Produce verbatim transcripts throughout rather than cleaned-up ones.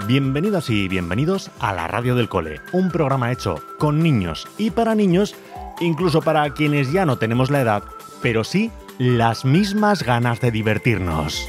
Bienvenidas y bienvenidos a la Radio del Cole, un programa hecho con niños y para niños, incluso para quienes ya no tenemos la edad, pero sí las mismas ganas de divertirnos.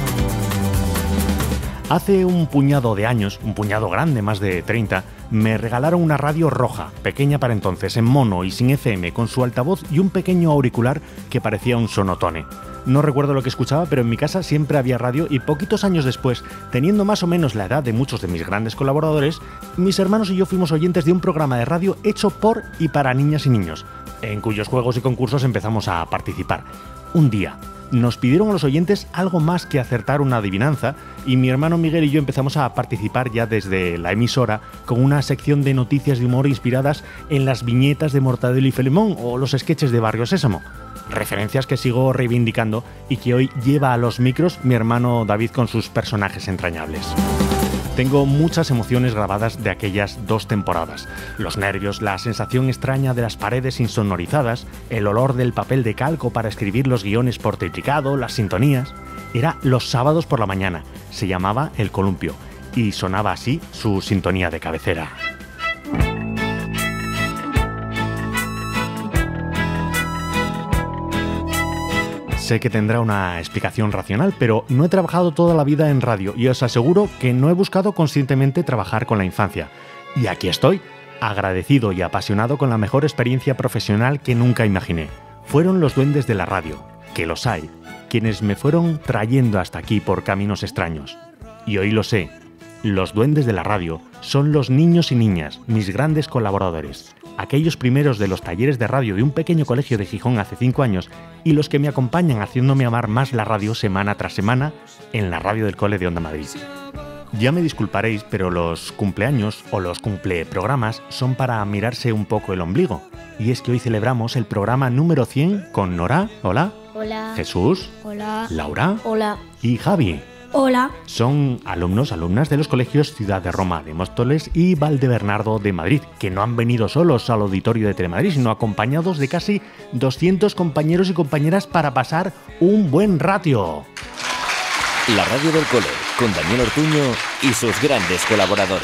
Hace un puñado de años, un puñado grande, más de treinta, me regalaron una radio roja, pequeña para entonces, en mono y sin F M, con su altavoz y un pequeño auricular que parecía un sonotone. No recuerdo lo que escuchaba, pero en mi casa siempre había radio y poquitos años después, teniendo más o menos la edad de muchos de mis grandes colaboradores, mis hermanos y yo fuimos oyentes de un programa de radio hecho por y para niñas y niños, en cuyos juegos y concursos empezamos a participar. Un día nos pidieron a los oyentes algo más que acertar una adivinanza y mi hermano Miguel y yo empezamos a participar ya desde la emisora con una sección de noticias de humor inspiradas en las viñetas de Mortadelo y Filemón o los sketches de Barrio Sésamo. Referencias que sigo reivindicando y que hoy lleva a los micros mi hermano David con sus personajes entrañables. Tengo muchas emociones grabadas de aquellas dos temporadas. Los nervios, la sensación extraña de las paredes insonorizadas, el olor del papel de calco para escribir los guiones por triplicado, las sintonías. Era los sábados por la mañana. Se llamaba El Columpio y sonaba así su sintonía de cabecera. Sé que tendrá una explicación racional, pero no he trabajado toda la vida en radio y os aseguro que no he buscado conscientemente trabajar con la infancia. Y aquí estoy, agradecido y apasionado con la mejor experiencia profesional que nunca imaginé. Fueron los duendes de la radio, que los hay, quienes me fueron trayendo hasta aquí por caminos extraños. Y hoy lo sé, los duendes de la radio son los niños y niñas, mis grandes colaboradores. Aquellos primeros de los talleres de radio de un pequeño colegio de Gijón hace cinco años y los que me acompañan haciéndome amar más la radio semana tras semana en la Radio del Cole de Onda Madrid. Ya me disculparéis, pero los cumpleaños o los cumpleprogramas son para mirarse un poco el ombligo. Y es que hoy celebramos el programa número cien con Nora, hola. Hola. Jesús. Hola. Laura. Hola. Y Javi. Hola. Son alumnos, alumnas de los colegios Ciudad de Roma de Móstoles y Valdebernardo de Madrid, que no han venido solos al auditorio de Telemadrid, sino acompañados de casi doscientos compañeros y compañeras para pasar un buen ratio. La Radio del Cole, con Daniel Ortuño y sus grandes colaboradores.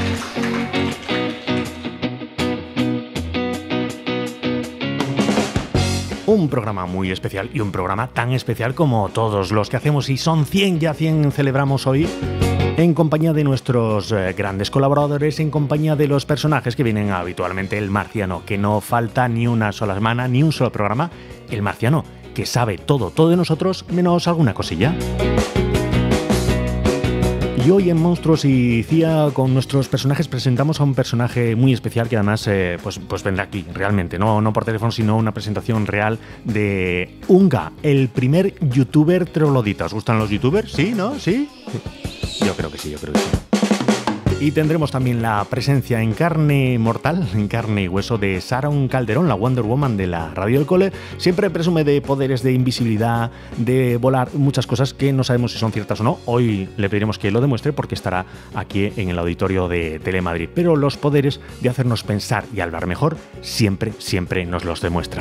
Un programa muy especial y un programa tan especial como todos los que hacemos, y son cien, ya cien celebramos hoy, en compañía de nuestros eh, grandes colaboradores, en compañía de los personajes que vienen habitualmente. El Marciano, que no falta ni una sola semana, ni un solo programa. El Marciano, que sabe todo, todo de nosotros, menos alguna cosilla. Y hoy en Monstruos y C I A, con nuestros personajes, presentamos a un personaje muy especial que además eh, pues, pues vendrá aquí, realmente, no, no por teléfono, sino una presentación real de Unga, el primer youtuber troglodita. ¿Os gustan los youtubers? ¿Sí? ¿No? ¿Sí? Yo creo que sí, yo creo que sí. Y tendremos también la presencia en carne mortal, en carne y hueso, de Sharon Calderón, la Wonder Woman de la Radio del Cole. Siempre presume de poderes de invisibilidad, de volar, muchas cosas que no sabemos si son ciertas o no. Hoy le pediremos que lo demuestre porque estará aquí en el auditorio de Telemadrid. Pero los poderes de hacernos pensar y hablar mejor siempre, siempre nos los demuestra.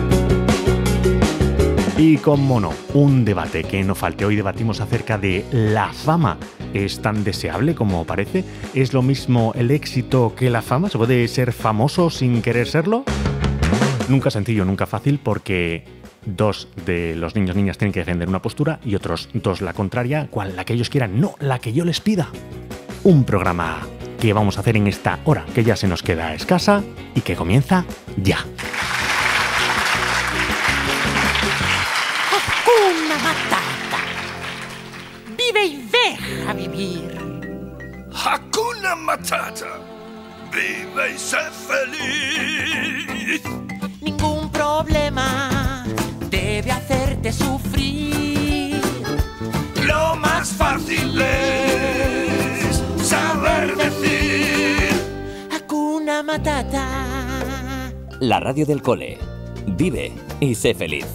Y como no, un debate que no falte. Hoy debatimos acerca de la fama. ¿Es tan deseable como parece? ¿Es lo mismo el éxito que la fama? ¿Se puede ser famoso sin querer serlo? Nunca sencillo, nunca fácil, porque dos de los niños y niñas tienen que defender una postura y otros dos la contraria. ¿Cuál? La que ellos quieran, no, la que yo les pida. Un programa que vamos a hacer en esta hora, que ya se nos queda escasa y que comienza ya. Hakuna Matata. Vive y deja vivir. Hakuna Matata. Vive y sé feliz. Ningún problema debe hacerte sufrir. Lo más fácil es saber decir Hakuna Matata. La Radio del Cole. Vive y sé feliz.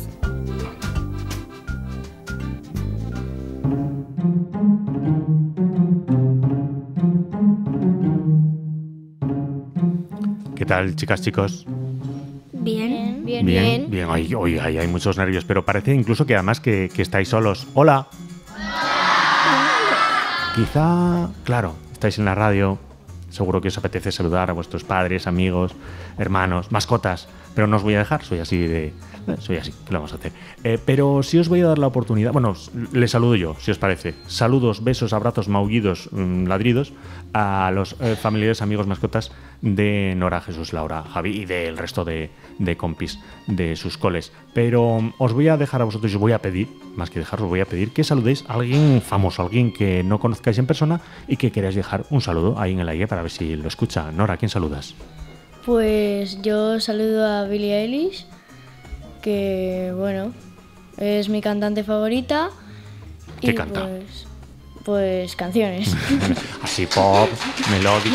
¿Qué tal, chicas, chicos? Bien. Bien, bien. bien. Hoy, hoy, hoy hay muchos nervios, pero parece incluso que además que, que estáis solos. ¡Hola! Quizá, claro, estáis en la radio, seguro que os apetece saludar a vuestros padres, amigos, hermanos, mascotas, pero no os voy a dejar, soy así de... Soy así, ¿qué lo vamos a hacer? Eh, pero sí os voy a dar la oportunidad, bueno, les saludo yo, si os parece. Saludos, besos, abrazos, maullidos, mmm, ladridos a los eh, familiares, amigos, mascotas de Nora, Jesús, Laura, Javi y del resto de, de compis de sus coles. Pero um, os voy a dejar a vosotros, os voy a pedir, más que dejaros, os voy a pedir que saludéis a alguien famoso, a alguien que no conozcáis en persona y que queráis dejar un saludo ahí en el aire para ver si lo escucha. Nora, ¿a quién saludas? Pues yo saludo a Billie Eilish, que bueno, es mi cantante favorita. ¿Qué y canta? Pues, pues canciones. Así pop, melódico.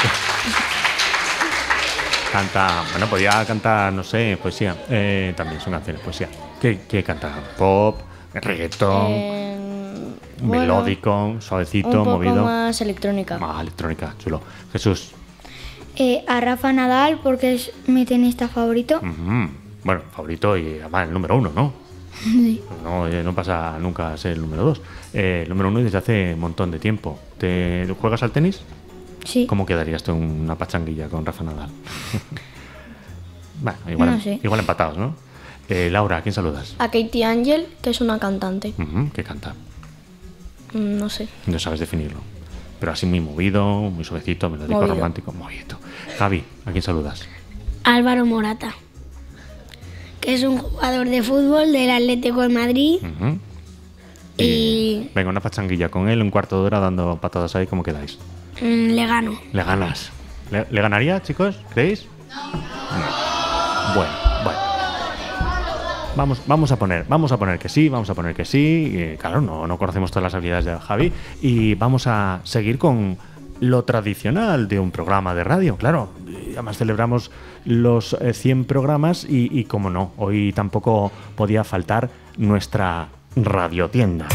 Canta, bueno, podía cantar, no sé, poesía. Eh, también son canciones, poesía. ¿Qué, qué canta? Pop, reggaetón, Eh, melódico, bueno, suavecito, un poco movido. más electrónica. Ah, electrónica, chulo. Jesús. Eh, a Rafa Nadal, porque es mi tenista favorito. Mm-hmm. Bueno, favorito y además el número uno, ¿no? Sí. No, eh, no pasa nunca a ser el número dos. Eh, el número uno desde hace un montón de tiempo. ¿Te juegas al tenis? Sí. ¿Cómo quedarías tú en una pachanguilla con Rafa Nadal? Bueno, igual, No sé. igual empatados, ¿no? Eh, Laura, ¿a quién saludas? A Katie Angel, que es una cantante. Uh-huh, ¿qué canta? Mm, No sé. No sabes definirlo. Pero así muy movido, muy suavecito, melódico, Movido. romántico, movido. Javi, ¿a quién saludas? Álvaro Morata, que es un jugador de fútbol del Atlético de Madrid. Uh-huh. Y Venga, una pachanguilla con él, un cuarto de hora dando patadas ahí, ¿cómo quedáis? mm, le gano. ¿Le ganas? ¿Le, ¿le ganaría, chicos? ¿Creéis? No. Bueno, bueno. Vamos, vamos a poner, vamos a poner que sí, vamos a poner que sí. Eh, claro, no, no conocemos todas las habilidades de Javi y vamos a seguir con lo tradicional de un programa de radio, claro. Y además celebramos los eh, cien programas y, y, como no, hoy tampoco podía faltar nuestra radiotienda.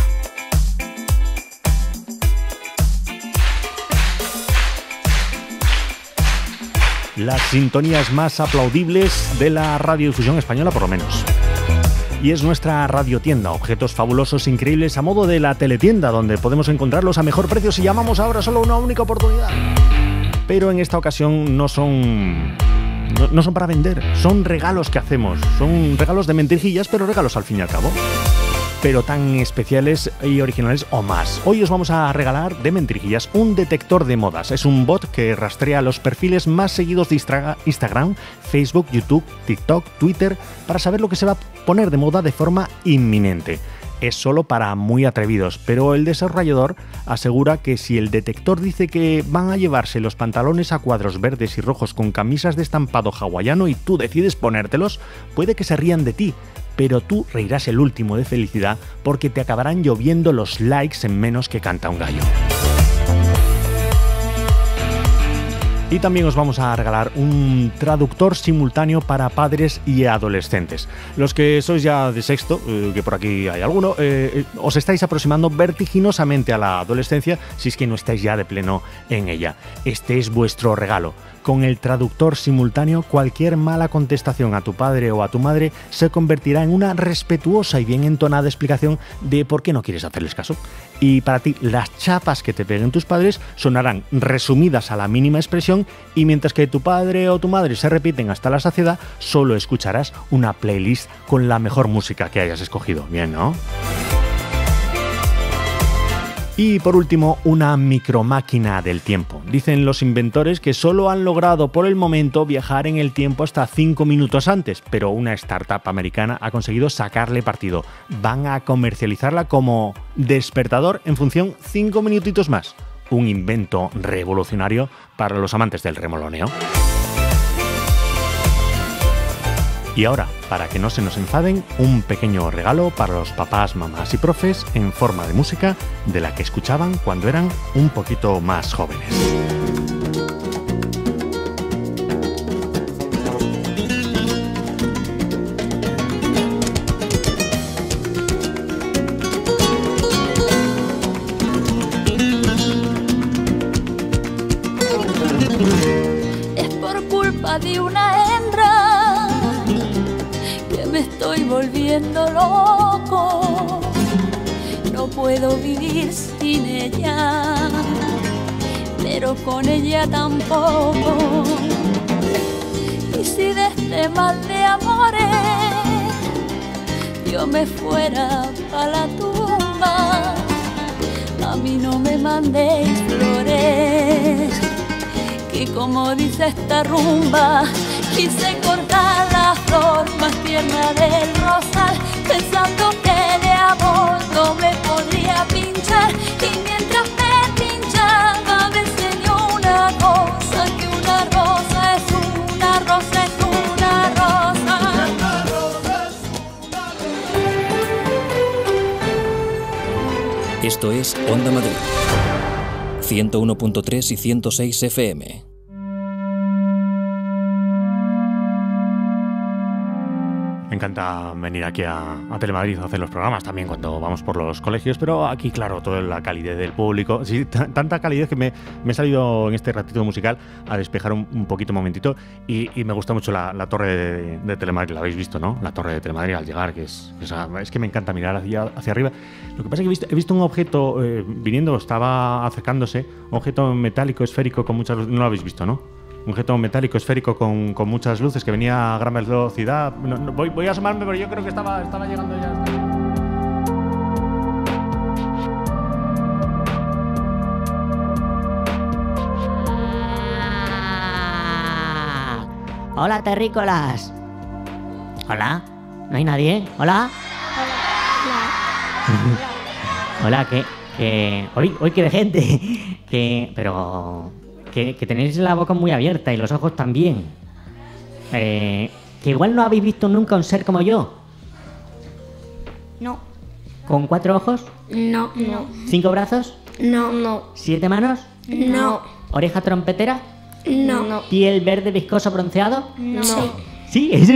Las sintonías más aplaudibles de la radiodifusión española, por lo menos. Y es nuestra radiotienda, objetos fabulosos, increíbles, a modo de la teletienda, donde podemos encontrarlos a mejor precio si llamamos ahora solo una única oportunidad. Pero en esta ocasión no son... No, no son para vender, son regalos que hacemos. Son regalos de mentirijillas, pero regalos al fin y al cabo. Pero tan especiales y originales o más. Hoy os vamos a regalar de mentirijillas un detector de modas. Es un bot que rastrea los perfiles más seguidos de Instagram, Facebook, YouTube, TikTok, Twitter, para saber lo que se va a poner de moda de forma inminente. Es solo para muy atrevidos, pero el desarrollador asegura que si el detector dice que van a llevarse los pantalones a cuadros verdes y rojos con camisas de estampado hawaiano y tú decides ponértelos, puede que se rían de ti, pero tú reirás el último de felicidad porque te acabarán lloviendo los likes en menos que canta un gallo. Y también os vamos a regalar un traductor simultáneo para padres y adolescentes. Los que sois ya de sexto, eh, que por aquí hay alguno, eh, os estáis aproximando vertiginosamente a la adolescencia si es que no estáis ya de pleno en ella. Este es vuestro regalo. Con el traductor simultáneo, cualquier mala contestación a tu padre o a tu madre se convertirá en una respetuosa y bien entonada explicación de por qué no quieres hacerles caso. Y para ti, las chapas que te peguen tus padres sonarán resumidas a la mínima expresión y mientras que tu padre o tu madre se repiten hasta la saciedad, solo escucharás una playlist con la mejor música que hayas escogido. Bien, ¿no? Y por último, una micromáquina del tiempo. Dicen los inventores que solo han logrado por el momento viajar en el tiempo hasta cinco minutos antes, pero una startup americana ha conseguido sacarle partido. Van a comercializarla como despertador en función cinco minutitos más. Un invento revolucionario para los amantes del remoloneo. Y ahora, para que no se nos enfaden, un pequeño regalo para los papás, mamás y profes en forma de música de la que escuchaban cuando eran un poquito más jóvenes. Es por culpa de una hembra que me estoy volviendo loco. No puedo vivir sin ella. pero con ella tampoco. Y si de este mal de amores yo me fuera pa' la tumba, a mí no me mandéis flores, que como dice esta rumba, quise cortar la flor más tierna del rosal, pensando que de amor no me podría pinchar. Y mientras me pinchaba me enseñó una cosa, que una rosa es una rosa es una rosa. Esto es Onda Madrid, ciento uno punto tres y ciento seis F M. Me encanta venir aquí a, a Telemadrid a hacer los programas también cuando vamos por los colegios, pero aquí, claro, toda la calidez del público. Sí, t- tanta calidez que me, me he salido en este ratito musical a despejar un, un poquito, un momentito, y, y me gusta mucho la, la torre de, de Telemadrid. La habéis visto, ¿no? La torre de Telemadrid al llegar, que es, es, es que me encanta mirar hacia, hacia arriba. Lo que pasa es que he visto, he visto un objeto eh, viniendo, estaba acercándose, un objeto metálico, esférico, con muchas luces. No lo habéis visto, ¿no? Un objeto metálico esférico con, con muchas luces que venía a gran velocidad. No, no, voy, voy a asomarme, pero yo creo que estaba, estaba llegando ya. Hola, terrícolas. Hola. ¿No hay nadie? Hola. Hola. Hola, que, que hoy, hoy que de gente. Que, pero que, que tenéis la boca muy abierta y los ojos también. Eh, que igual no habéis visto nunca un ser como yo. No. ¿Con cuatro ojos? No. No. ¿Cinco brazos? No. No. ¿Siete manos? No. ¿Oreja trompetera? No. No. ¿Piel verde viscoso bronceado? No. Sí. Sí, eso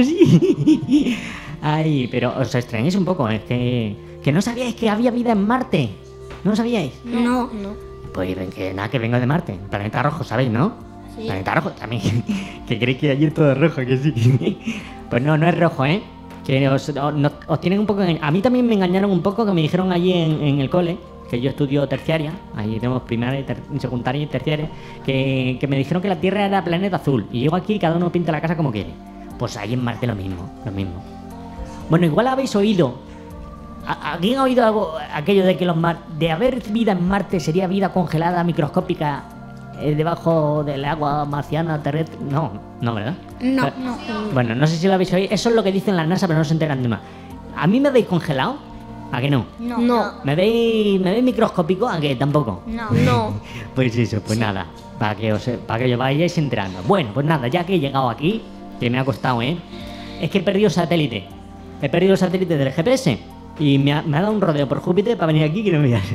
sí. Ay, pero os extrañáis un poco, es que, que no sabíais que había vida en Marte. ¿No lo sabíais? No. No. Pues que nada, que vengo de Marte, planeta rojo, ¿sabéis, no? Sí. Planeta rojo también. Que creéis que ayer todo es rojo, que sí. Pues no, no es rojo, ¿eh? Que os, os, no, os tienen un poco... A mí también me engañaron un poco, que me dijeron allí en, en el cole, que yo estudio terciaria, ahí tenemos primaria, y ter, secundaria y terciaria, que, que me dijeron que la Tierra era planeta azul. Y llego aquí y cada uno pinta la casa como quiere. Pues ahí en Marte lo mismo, lo mismo. Bueno, igual habéis oído... ¿Alguien ha oído algo, aquello de que los mar, de haber vida en Marte sería vida congelada, microscópica, eh, debajo del agua marciana, terrestre? No, no, ¿verdad? No, pero, no. Bueno, no sé si lo habéis oído. Eso es lo que dicen la NASA, pero no se enteran de más. ¿A mí me veis congelado? ¿A que no? No. No. ¿Me veis, me veis microscópico? ¿A que tampoco? No. No. Pues eso, pues sí. Nada, para que, os, para que os vayáis enterando. Bueno, pues nada, ya que he llegado aquí, que me ha costado, ¿eh? Es que he perdido el satélite. He perdido el satélite del G P S. Y me ha, me ha dado un rodeo por Júpiter para venir aquí, que no me veas.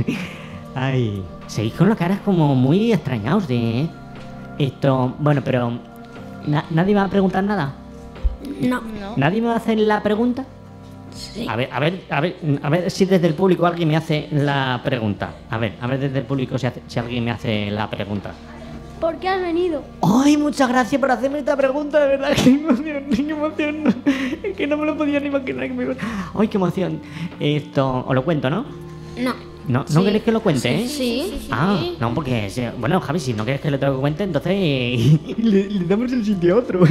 Ay, seguís con las caras como muy extrañados de... ¿eh? Esto, bueno, pero... Na, ¿Nadie me va a preguntar nada? No. No. ¿Nadie me va a hacer la pregunta? Sí. A ver, a ver, a ver, a ver si desde el público alguien me hace la pregunta. A ver, a ver desde el público si, hace, si alguien me hace la pregunta. ¿Por qué has venido? ¡Ay, muchas gracias por hacerme esta pregunta! De verdad, qué emoción, qué emoción. Es que no me lo podía ni imaginar. Que me... ¡Ay, qué emoción! Esto, os lo cuento, ¿no? No. ¿No, sí. ¿no queréis que lo cuente, eh? Sí, sí, sí. Ah, no, porque... Bueno, Javi, si no quieres que lo tenga que cuente, entonces... le, le damos el sitio a otro.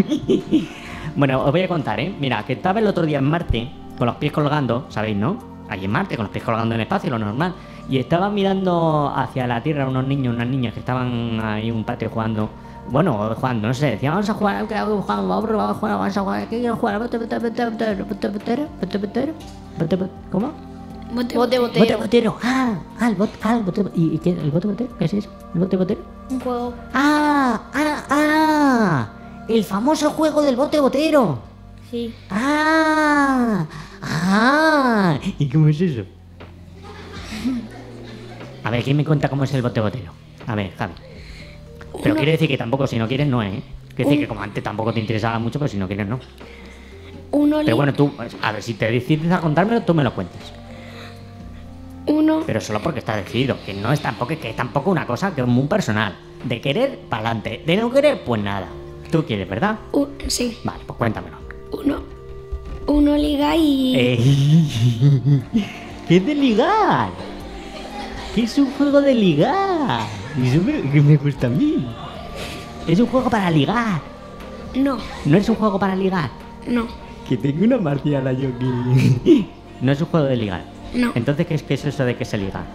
Bueno, os voy a contar, ¿eh? Mira, que estaba el otro día en Marte, con los pies colgando, ¿sabéis, no? Ahí en Marte, con los pies colgando en el espacio, lo normal. Y estaba mirando hacia la Tierra unos niños, unas niñas que estaban ahí en un patio jugando. Bueno, jugando, no sé, decían, vamos a jugar, vamos a jugar, vamos a jugar, vamos a jugar, ¿qué quiero jugar? ¿Bote, bote, bote, bote, bote, botero? ¿Bote, botero? ¿Bote, ¿Cómo? Bote, bote, botero. Bote, botero. Ah, ah, el bote, ah, el bote, ¿y, y qué? ¿El bote, botero? ¿Qué es eso? ¿El bote, botero? Un juego. Ah, ah, ah, el famoso juego del bote, botero. Sí. Ah, ah, ¿y cómo es eso? A ver, ¿quién me cuenta cómo es el bote botero? A ver, Javi. Pero Uno... quiere decir que tampoco, si no quieres, no, ¿eh? Quiere decir Un... que como antes tampoco te interesaba mucho, pero si no quieres, no. Uno pero bueno, tú, a ver, si te decides a contármelo, tú me lo cuentas. Uno... Pero solo porque está decidido, que no es tampoco, que es tampoco una cosa que es muy personal. De querer, para adelante. De no querer, pues nada. Tú quieres, ¿verdad? Un... Sí. Vale, pues cuéntamelo. Uno... Uno liga y... Eh... ¿Qué es de ligar? ¿Qué es un juego de ligar? Y eso me, que me gusta a mí. Es un juego para ligar. No, No es un juego para ligar. no, Que tengo una marciana yo que... No es un juego de ligar. no. Entonces, ¿qué es, qué es eso de que se liga?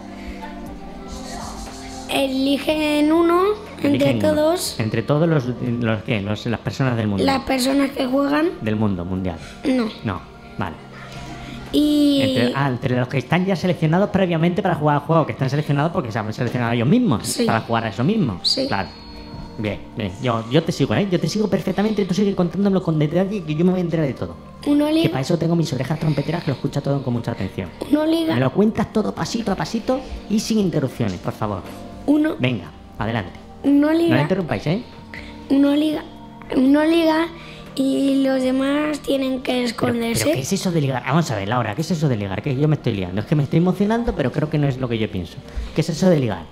Eligen uno entre Eligen uno. todos Entre todos los, los, ¿qué? Los- las personas del mundo. las personas que juegan. Del mundo mundial. No. No, vale. Y Entre, ah, entre los que están ya seleccionados previamente para jugar al juego, que están seleccionados porque se han seleccionado ellos mismos Sí. para jugar a eso mismo. Sí. Claro. Bien, bien. Yo, yo te sigo, ¿eh? Yo te sigo perfectamente y tú sigues contándomelo con detalle que yo me voy a enterar de todo. uno Que liga, para eso tengo mis orejas trompeteras que lo escucha todo con mucha atención. uno Me liga, lo cuentas todo pasito a pasito y sin interrupciones, por favor. uno, Venga, adelante. uno No me liga, interrumpáis, ¿eh? uno liga, uno liga y los demás tienen que Pero, esconderse. pero ¿qué es eso de ligar? Vamos a ver, Laura, ¿qué es eso de ligar? Que yo me estoy liando. Es que me estoy emocionando, pero creo que no es lo que yo pienso. ¿Qué es eso de ligar?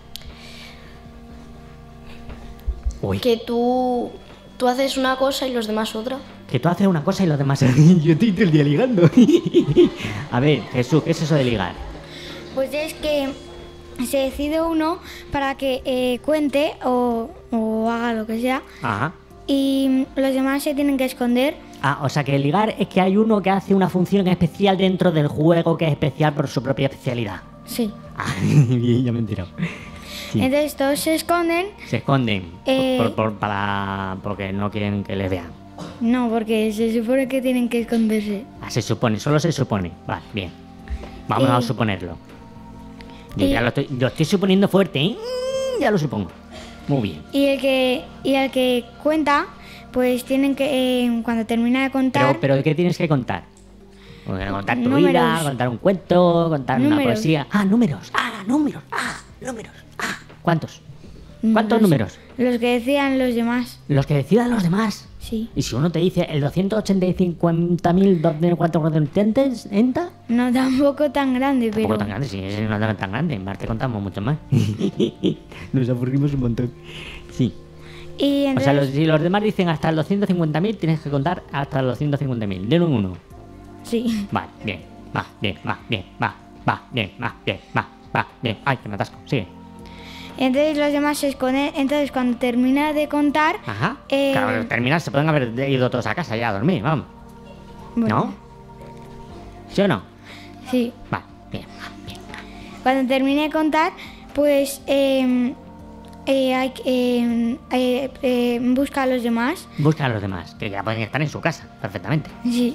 Uy, que, Que tú, tú haces una cosa y los demás otra. tú haces una cosa y los demás... yo estoy todo el día ligando. A ver, Jesús, ¿qué es eso de ligar? Pues es que se decide uno para que eh, cuente o, o haga lo que sea Ajá. y los demás se tienen que esconder. Ah, o sea que ligar es que hay uno que hace una función especial dentro del juego que es especial por su propia especialidad. Sí. Ah, bien, ya me he enterado. Sí. Entonces todos se esconden. Se esconden Eh. por, por- para, porque no quieren que les vean. No, porque se supone que tienen que esconderse. Ah, se supone, solo se supone. Vale, bien. Vamos Eh. a suponerlo. Yo Eh. ya lo estoy, lo estoy suponiendo fuerte, ¿eh? Mm, Ya lo supongo. Muy bien. Y el que y el que cuenta, pues tienen que eh, cuando termina de contar. Pero, pero ¿qué tienes que contar? Pues, Contar tu Números. vida, contar un cuento, contar una Números. poesía. Ah, números. Ah, números. Ah, números. Ah, ¿cuántos? Mm, ¿Cuántos los- números? Los que decían los demás. Los que decidan los demás. Sí. Y si uno te dice el doscientos ochenta y cinco mil cuatrocientos ¿enta? No tampoco tan grande, pero. Tampoco tan grande, sí, es no tan tan grande. En Marte contamos mucho más. Nos aburrimos un montón. Sí. Y O entonces, sea, los- si los demás dicen hasta el doscientos cincuenta mil, tienes que contar hasta el doscientos cincuenta mil. De uno en uno. sí. Vale, bien, va, bien, va, bien, va, va, bien, va, bien, va, va, bien. Ay, que me atasco, sigue. Entonces los demás se esconden. Entonces cuando termina de contar. Ajá. eh, Claro, terminar, se pueden haber ido todos a casa ya a dormir, vamos. bueno, ¿No? ¿Sí o no? Sí. Va, bien, va, bien. Cuando termine de contar, pues eh, eh, hay que eh, eh, eh, busca a los demás. Busca a los demás, que ya pueden estar en su casa, perfectamente. Sí.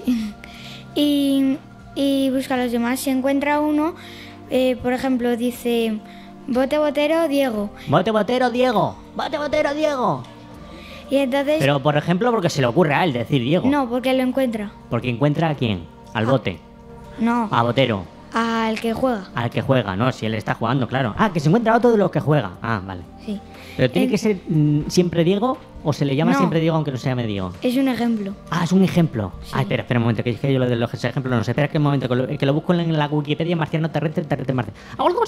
Y, y busca a los demás. Si encuentra uno, eh, por ejemplo, dice bote botero Diego. Bote botero, Diego. Bote botero, Diego. Y entonces. Pero, por ejemplo, porque se le ocurre a él decir Diego. No, porque lo encuentra. Porque encuentra a quién. Al bote. No, A botero. al que juega. Al que juega, ¿no? Si él está jugando, claro. Ah, que se encuentra a otro de los que juega. Ah, vale. Sí. ¿Pero tiene En- que ser mm, siempre Diego o se le llama No. siempre Diego aunque no se llame Diego? Es un ejemplo. Ah, es un ejemplo. Ah, espera, espera un momento, que es que yo lo de los ejemplos no sé. Espera que un momento, que lo, que lo busco en la Wikipedia marciano terrestre, terrestre, marciano.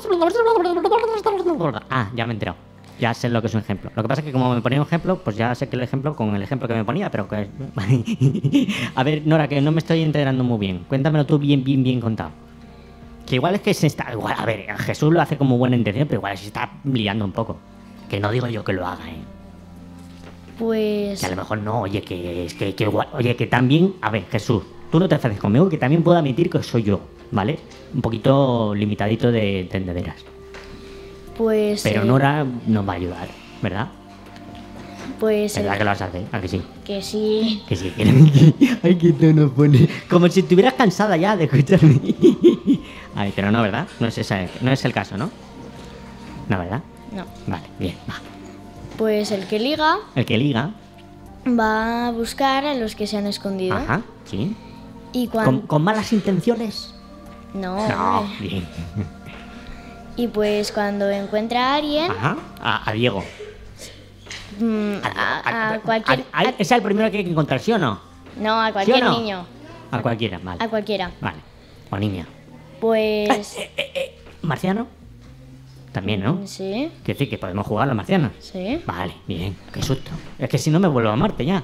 Ah, ya me he enterado. Ya sé lo que es un ejemplo. Lo que pasa es que como me ponía un ejemplo, pues ya sé que el ejemplo con el ejemplo que me ponía, pero que... A ver, Nora, que no me estoy enterando muy bien. Cuéntamelo tú bien, bien, bien contado. Que igual es que se está... Igual, a ver, Jesús lo hace como buena intención, pero igual se está liando un poco. Que no digo yo que lo haga, ¿eh? Pues Que a lo mejor no, oye, que es que, que igual... Oye, que también... A ver, Jesús, tú no te haces conmigo, que también puedo admitir que soy yo, ¿vale? Un poquito limitadito de entendederas. pues Pero eh, Nora nos va a ayudar, ¿verdad? pues ¿Verdad eh, que lo vas a hacer? ¿A que sí? que sí. Que sí, que ay, que tú nos pone. Como si estuvieras cansada ya de escucharme. Ay, pero no, ¿verdad? No es, esa, no es el caso, ¿no? No, ¿verdad? No. Vale, bien, va. Pues el que liga El que liga. va a buscar a los que se han escondido. Ajá, sí. Y ¿Con, cuando con malas intenciones? no, No, hombre. bien. Y pues cuando encuentra a alguien, Ajá, a, a Diego. mm, a, a cualquier a- a- a- ese es el primero que hay que encontrar, ¿sí o no? no, a cualquier no? niño, A cualquiera, vale. a cualquiera. Vale. O niña. Pues ¿Marciano? También, ¿no? sí, Quiere decir que podemos jugar a los marcianos. sí. Vale, bien, qué susto. Es que si no me vuelvo a Marte ya.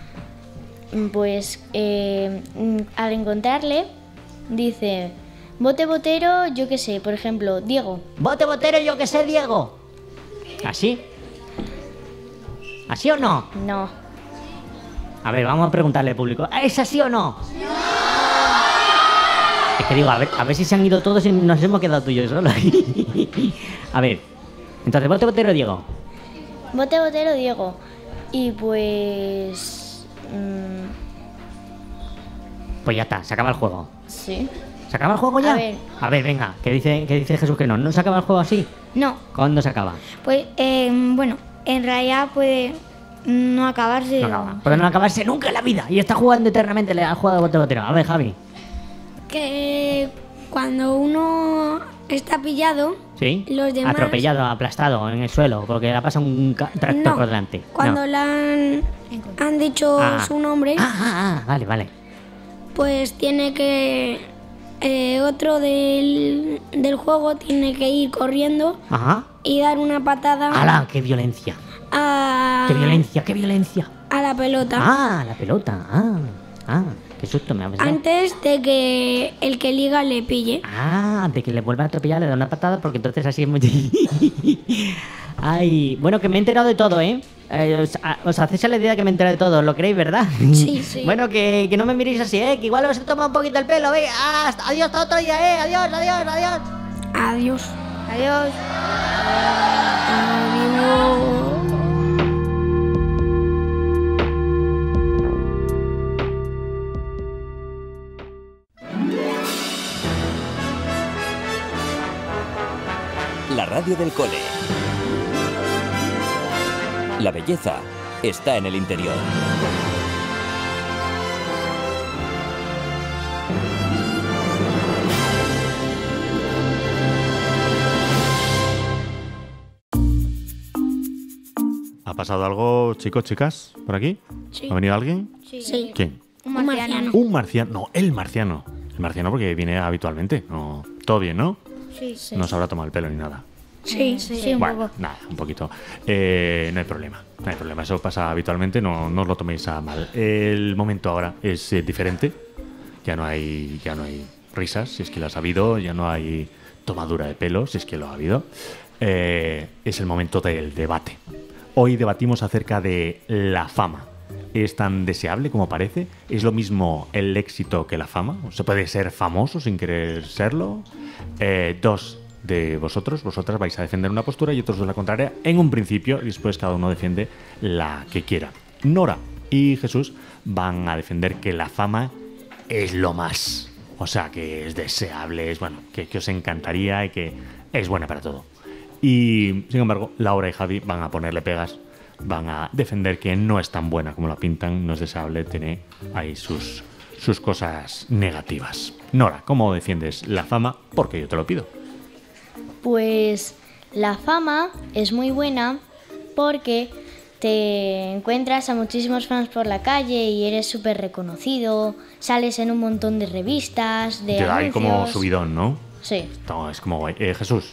Pues eh, mm, al encontrarle dice bote botero, yo qué sé, por ejemplo, Diego. Bote botero, yo que sé, Diego. ¿Así? ¿Así o no? No. A ver, vamos a preguntarle al público. ¿Es así o no? Es que digo, a ver, a ver si se han ido todos y nos hemos quedado tú y yo solos. A ver, entonces, bote, botero, Diego. Bote, botero, Diego. Y pues... mmm, Pues ya está, se acaba el juego. sí. ¿Se acaba el juego ya? A ver. A ver, venga, que dice, que dice Jesús que no. ¿No se acaba el juego así? No, ¿Cuándo se acaba? pues eh, bueno, en realidad puede no acabarse. No acaba. Puede no acabarse nunca en la vida. Y está jugando eternamente al juego de bote, botero. A ver, Javi. Que cuando uno está pillado, ¿Sí? los demás... Atropellado, aplastado en el suelo, porque la pasa un ca- tractor No, por delante. cuando No. le han, han dicho Ah. su nombre, Ah, ah, ah, vale, vale. pues tiene que... eh, otro del, del juego tiene que ir corriendo Ajá. y dar una patada ¡Hala! ¡Qué violencia! a, ¡Qué violencia! ¡Qué violencia! a la pelota ¡Ah! La pelota. ¡Ah! ¡Ah! ¡Qué susto me ha pasado! antes de que el que liga le pille. Ah, de que le vuelva a atropellar, le da una patada, porque entonces así es muy... Ay, bueno, que me he enterado de todo, ¿eh? Eh, os, a- os hacéis a la idea que me he enterado de todo, ¿lo creéis, verdad? Sí, sí. Bueno, que, que no me miréis así, ¿eh? Que igual os he tomado un poquito el pelo, ¿eh? Ah, hasta- adiós, hasta otro día, ¿eh? Adiós, adiós, adiós. Adiós. Adiós. Adiós. La radio del cole. La belleza está en el interior. ¿Ha pasado algo, chicos, chicas, por aquí? Sí. ¿Ha venido alguien? Sí. ¿Quién? Un Un marciano. marciano. Un marciano. No, el marciano. El marciano porque viene habitualmente. No, todo bien, ¿no? Sí, sí. No se habrá tomado el pelo ni nada. Sí. Sí, un Bueno, poco. nada, un poquito. Eh, no hay problema, no hay problema. Eso pasa habitualmente, no, no os lo toméis a mal. El momento ahora es eh, diferente. Ya no hay, ya no hay risas, si es que las ha habido. Ya no hay tomadura de pelo, si es que lo ha habido. Eh, es el momento del debate. Hoy debatimos acerca de la fama. ¿Es tan deseable como parece? ¿Es lo mismo el éxito que la fama? ¿Se puede ser famoso sin querer serlo? Eh, dos de vosotros, vosotras vais a defender una postura y otros dos la contraria en un principio y después cada uno defiende la que quiera. Nora y Jesús van a defender que la fama es lo más. O sea, que es deseable, es bueno, que, que os encantaría y que es buena para todo. Y, sin embargo, Laura y Javi van a ponerle pegas, van a defender que no es tan buena como la pintan, no es deseable, tiene ahí sus, sus cosas negativas. Nora, ¿cómo defiendes la fama? Porque yo te lo pido. Pues la fama es muy buena porque te encuentras a muchísimos fans por la calle y eres súper reconocido, sales en un montón de revistas, de Te da ahí anuncios. como subidón, ¿no? Sí. No, es como guay. Eh, Jesús.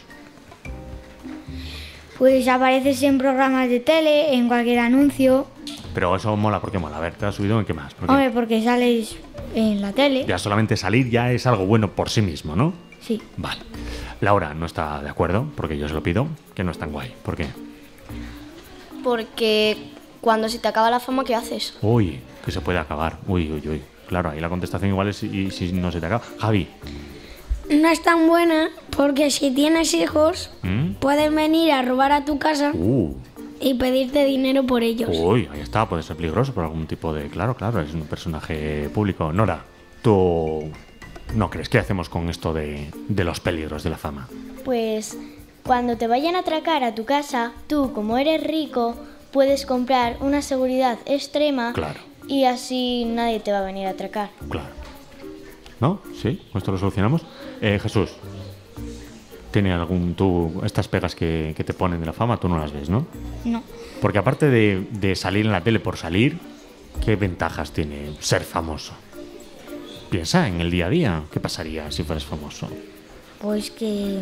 Pues apareces en programas de tele, en cualquier anuncio. Pero eso mola, ¿por qué mola? A ver, ¿te has subido en qué más? Porque Hombre, porque sales en la tele. ya solamente salir ya es algo bueno por sí mismo, ¿no? Sí. Vale. Laura no está de acuerdo, porque yo se lo pido, que no es tan guay. ¿Por qué? Porque cuando se te acaba la fama, ¿qué haces? Uy, que se puede acabar. Uy, uy, uy. Claro, ahí la contestación igual es si, si no se te acaba. Javi. No es tan buena porque si tienes hijos, ¿Mm? pueden venir a robar a tu casa Uh. y pedirte dinero por ellos. Uy, ahí está, puede ser peligroso por algún tipo de... Claro, claro, es un personaje público. Nora, ¿tú no crees? ¿Qué hacemos con esto de, de los peligros de la fama? Pues cuando te vayan a atracar a tu casa, tú, como eres rico, puedes comprar una seguridad extrema Claro. y así nadie te va a venir a atracar. Claro. ¿No? ¿Sí? ¿Con esto lo solucionamos? Eh, Jesús, ¿tiene algún... tú, estas pegas que, que te ponen de la fama, tú no las ves, ¿no? No. Porque aparte de, de salir en la tele por salir, ¿qué ventajas tiene ser famoso? Piensa en el día a día. ¿Qué pasaría si fueras famoso? Pues que.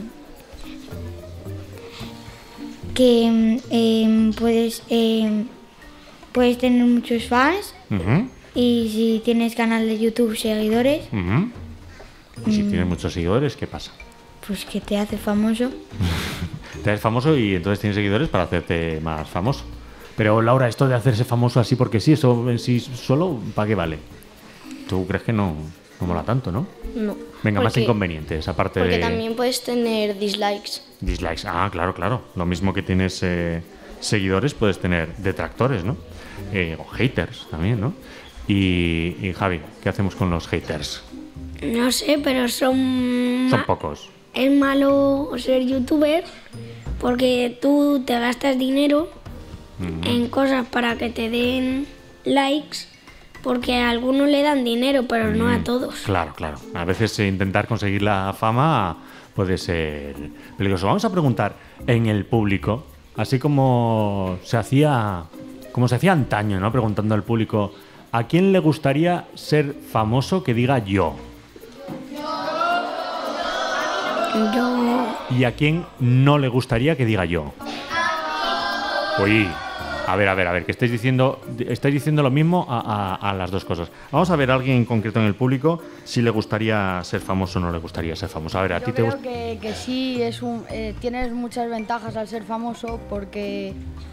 que mm, em, puedes. em, puedes tener muchos fans Ujú, y si tienes canal de YouTube, seguidores, ujú. Y si tienes muchos seguidores, ¿qué pasa? pues que te hace famoso. Te haces famoso y entonces tienes seguidores para hacerte más famoso. Pero Laura, esto de hacerse famoso así porque sí, eso en sí solo, ¿para qué vale? ¿Tú crees que no, no mola tanto, no? No. Venga, más Porque- inconvenientes, aparte Porque de... también puedes tener dislikes. Dislikes. Ah, claro, claro. Lo mismo que tienes eh, seguidores, puedes tener detractores, ¿no? Eh, o haters también, ¿no? Y, y Javi, ¿qué hacemos con los haters? No sé, pero son... Son ma- pocos. Es malo ser youtuber porque tú te gastas dinero Mm. en cosas para que te den likes, porque a algunos le dan dinero, pero no a todos. Claro, claro. A veces eh, intentar conseguir la fama puede ser peligroso. Vamos a preguntar en el público, así como se hacía, como se hacía antaño, ¿no? Preguntando al público, ¿a quién le gustaría ser famoso que diga yo? Yo... ¿Y a quién no le gustaría que diga yo? Uy, a ver, a ver, a ver, que estáis diciendo, estáis diciendo lo mismo a, a- a las dos cosas. Vamos a ver a alguien en concreto en el público si le gustaría ser famoso o no le gustaría ser famoso. A ver, a ti Yo te creo gusta. que, que sí, es un, eh, tienes muchas ventajas al ser famoso porque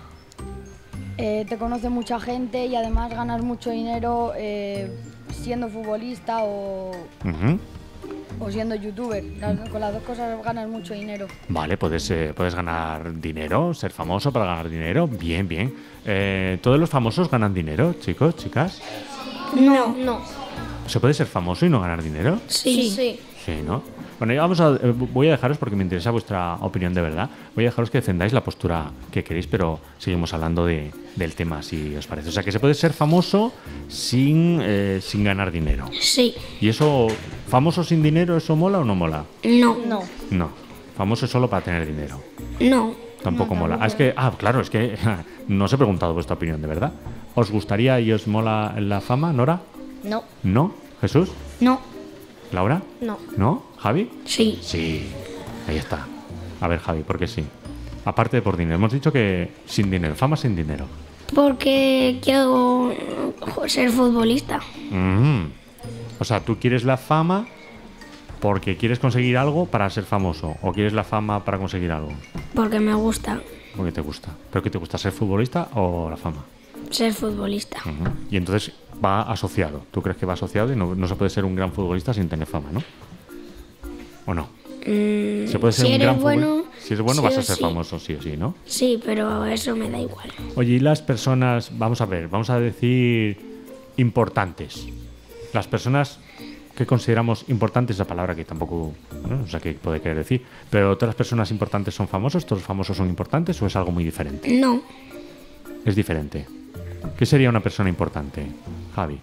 eh, te conoce mucha gente y además ganas mucho dinero eh, siendo futbolista o, Ujú. o siendo youtuber. Las- con las dos cosas ganas mucho dinero. Vale, puedes, eh, puedes ganar dinero, ser famoso para ganar dinero. Bien, bien. Eh, ¿Todos los famosos ganan dinero, chicos, chicas? No. No. ¿Se puede ser famoso y no ganar dinero? Sí. Sí. Sí, ¿no? Bueno, ya vamos a, eh, voy a dejaros, porque me interesa vuestra opinión de verdad, voy a dejaros que defendáis la postura que queréis, pero seguimos hablando de, del tema, si os parece. O sea, que se puede ser famoso sin, eh, sin ganar dinero. Sí. ¿Y eso, famoso sin dinero, eso mola o no mola? No. No. No, famoso solo para tener dinero. No. Tampoco mola. Ah, es que, ah, claro, es que no os he preguntado vuestra opinión, de verdad. ¿Os gustaría y os mola la fama, Nora? No. ¿No? ¿Jesús? No. ¿Laura? No. ¿No? ¿Javi? Sí. Sí, ahí está. A ver, Javi, ¿por qué sí? Aparte de por dinero, hemos dicho que sin dinero, fama sin dinero. Porque quiero ser futbolista. Mm. O sea, tú quieres la fama porque quieres conseguir algo para ser famoso, o quieres la fama para conseguir algo Porque me gusta porque te gusta. ¿Pero qué te gusta, ser futbolista o la fama? ser futbolista. Ujú. Y entonces va asociado. ¿Tú crees que va asociado y no, no se puede ser un gran futbolista sin tener fama, no? ¿O no? Mm, Se puede ser si un eres gran bueno, futbolista. Si eres bueno, sí vas a o ser sí. famoso, sí o sí, ¿no? Sí, pero eso me da igual. Oye, y las personas, vamos a ver, vamos a decir importantes. Las personas que consideramos importantes, esa palabra que tampoco, ¿no? No sé qué puede querer decir, pero ¿todas las personas importantes son famosos? ¿Todos los famosos son importantes o es algo muy diferente? No. Es diferente. ¿Qué sería una persona importante, Javi?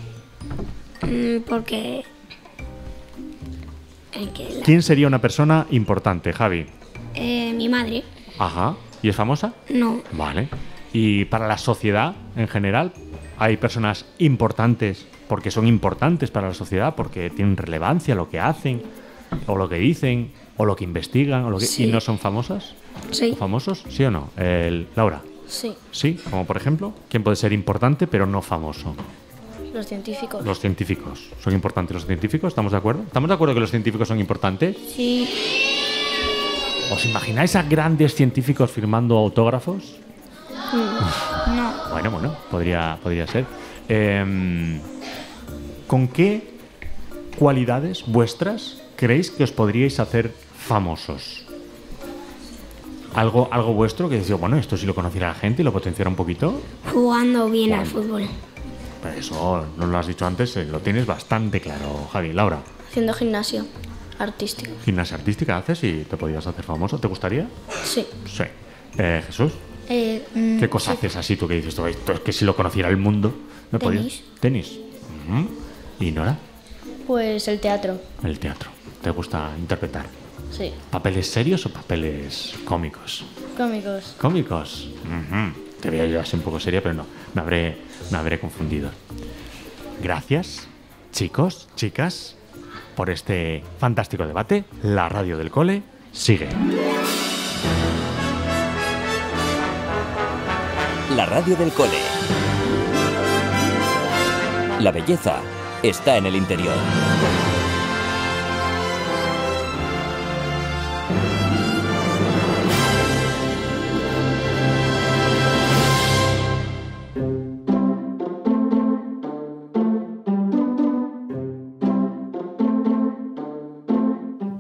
Mm, porque... el que la- ¿Quién sería una persona importante, Javi? eh, mi madre. Ajá. ¿Y es famosa? No. Vale. ¿Y para la sociedad en general hay personas importantes porque son importantes para la sociedad, porque tienen relevancia lo que hacen, o lo que dicen, o lo que investigan, o lo que... Sí. ¿Y no son famosas? Sí. ¿Famosos? ¿Sí o no? El... Laura. Sí. Sí, como por ejemplo, ¿quién puede ser importante pero no famoso? Los científicos. Los científicos. ¿Son importantes los científicos? ¿Estamos de acuerdo? ¿Estamos de acuerdo que los científicos son importantes? Sí. ¿Os imagináis a grandes científicos firmando autógrafos? No. Bueno, bueno, podría, podría ser. Em, ¿Con qué cualidades vuestras creéis que os podríais hacer famosos? ¿Algo, algo vuestro que decís, bueno, esto sí lo conociera la gente y lo potenciara un poquito? Jugando bien al fútbol. Pero eso no lo has dicho antes, eh, lo tienes bastante claro, Javi. Laura, Haciendo gimnasio artístico. gimnasia artística haces y te podrías hacer famoso. ¿Te gustaría? Sí. Sí. Eh, Jesús, Eh, mm, ¿qué cosa sí. haces así tú que dices, "Tú, esto es que si lo conociera el mundo? ¿No Tenis. podías? Tenis. Ujú. ¿Y Nora? Pues el teatro. El teatro. ¿Te gusta interpretar? Sí. ¿Papeles serios o papeles cómicos? Cómicos. Cómicos. Ujú. Te veía yo así un poco seria, pero no. Me habré, me habré confundido. Gracias, chicos, chicas, por este fantástico debate. La radio del cole sigue. La radio del cole. La belleza está en el interior.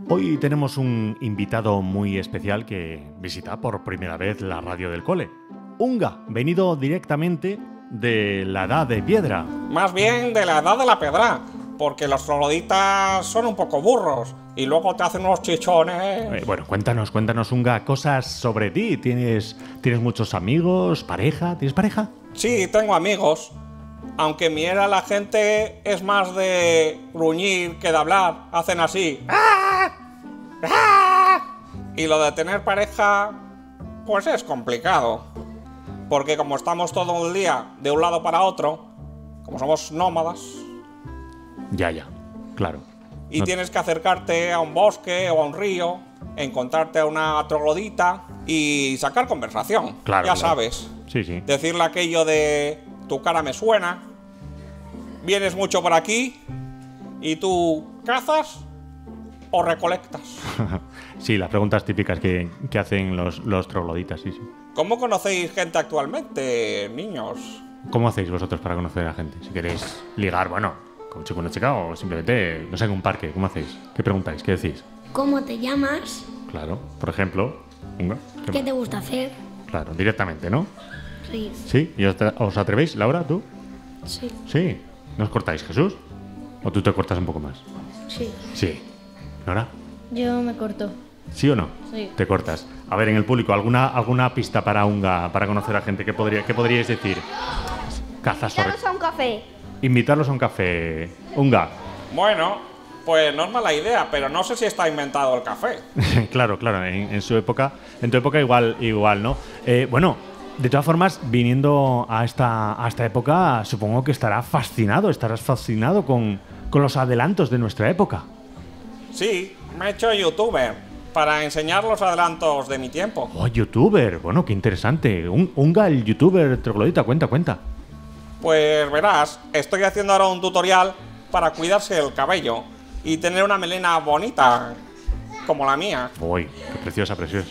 Hoy tenemos un invitado muy especial que visita por primera vez la radio del cole. Unga, venido directamente de la Edad de Piedra. Más bien de la Edad de la Piedra, porque los trogloditas son un poco burros y luego te hacen unos chichones. Eh, bueno, cuéntanos, cuéntanos, Unga, cosas sobre ti. ¿Tienes, ¿Tienes muchos amigos, pareja? ¿Tienes pareja? Sí, tengo amigos. Aunque mi era la gente es más de gruñir que de hablar. Hacen así. ¡Ah! ¡Ah! Y lo de tener pareja, pues es complicado. Porque como estamos todo el día de un lado para otro, como somos nómadas... Ya, ya, claro. Y no... tienes que acercarte a un bosque o a un río, encontrarte a una troglodita y sacar conversación. Claro, ya claro. sabes. Sí, sí. Decirle aquello de tu cara me suena, vienes mucho por aquí y tú cazas o recolectas. Sí, las preguntas típicas que, que hacen los, los trogloditas, sí, sí. ¿Cómo conocéis gente actualmente, niños? ¿Cómo hacéis vosotros para conocer a gente? Si queréis ligar, bueno, con un chico o una chica o simplemente, no sé, en un parque, ¿cómo hacéis? ¿Qué preguntáis? ¿Qué decís? ¿Cómo te llamas? Claro, por ejemplo, Unga, ¿Qué, ¿Qué te gusta hacer? Claro, directamente, ¿no? Sí. ¿Sí? ¿Y os, os atrevéis, Laura, tú? Sí. Sí. ¿No os cortáis, Jesús? ¿O tú te cortas un poco más? Sí. Sí. ¿Nora? Yo me corto. ¿Sí o no? Sí. Te cortas. A ver, en el público, ¿alguna, alguna pista para Unga, para conocer a gente? ¿Qué, podría, qué podríais decir? Cazas o... Invitarlos a un café. Invitarlos a un café. Unga. Bueno, pues no es mala idea, pero no sé si está inventado el café. Claro, claro, en, en su época, en tu época igual, igual, ¿no? Eh, bueno, de todas formas, viniendo a esta, a esta época, supongo que estarás fascinado, estarás fascinado con, con los adelantos de nuestra época. Sí, me he hecho youtuber para enseñar los adelantos de mi tiempo. Oh, youtuber, bueno, qué interesante. Un, Unga, el youtuber troglodita, cuenta, cuenta. Pues verás, estoy haciendo ahora un tutorial para cuidarse el cabello y tener una melena bonita, como la mía. Uy, qué preciosa, preciosa.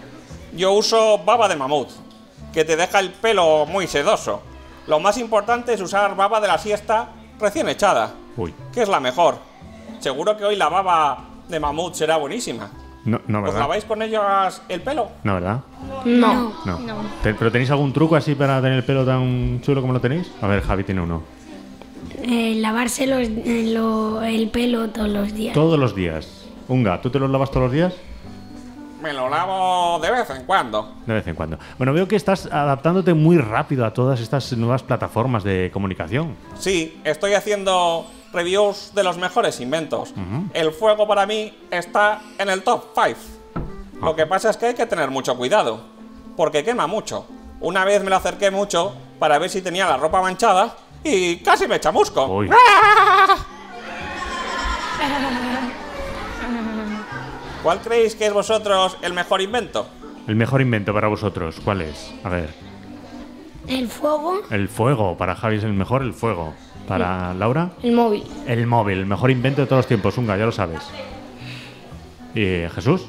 Yo uso baba de mamut, que te deja el pelo muy sedoso. Lo más importante es usar baba de la siesta recién echada, Uy. que es la mejor. Seguro que hoy la baba de mamut será buenísima. No, no, ¿Os ¿verdad? laváis con ellas el pelo? No, ¿verdad? No. No. Te- ¿Pero tenéis algún truco así para tener el pelo tan chulo como lo tenéis? A ver, Javi tiene uno. Eh, lavarse los, eh, lo- el pelo todos los días. Todos los días. Unga, ¿tú te los lavas todos los días? Me lo lavo de vez en cuando. De vez en cuando. Bueno, veo que estás adaptándote muy rápido a todas estas nuevas plataformas de comunicación. Sí, estoy haciendo reviews de los mejores inventos. Ujú. El fuego para mí está en el top cinco. Lo que pasa es que hay que tener mucho cuidado, porque quema mucho. Una vez me lo acerqué mucho para ver si tenía la ropa manchada y casi me chamusco. Uy. ¡Ah! ¿Cuál creéis que es vosotros el mejor invento? El mejor invento para vosotros, ¿cuál es? A ver. El fuego. El fuego. Para Javi es el mejor, el fuego. Para Laura. El móvil. El móvil, el mejor invento de todos los tiempos, Unga, ya lo sabes. ¿Y Jesús?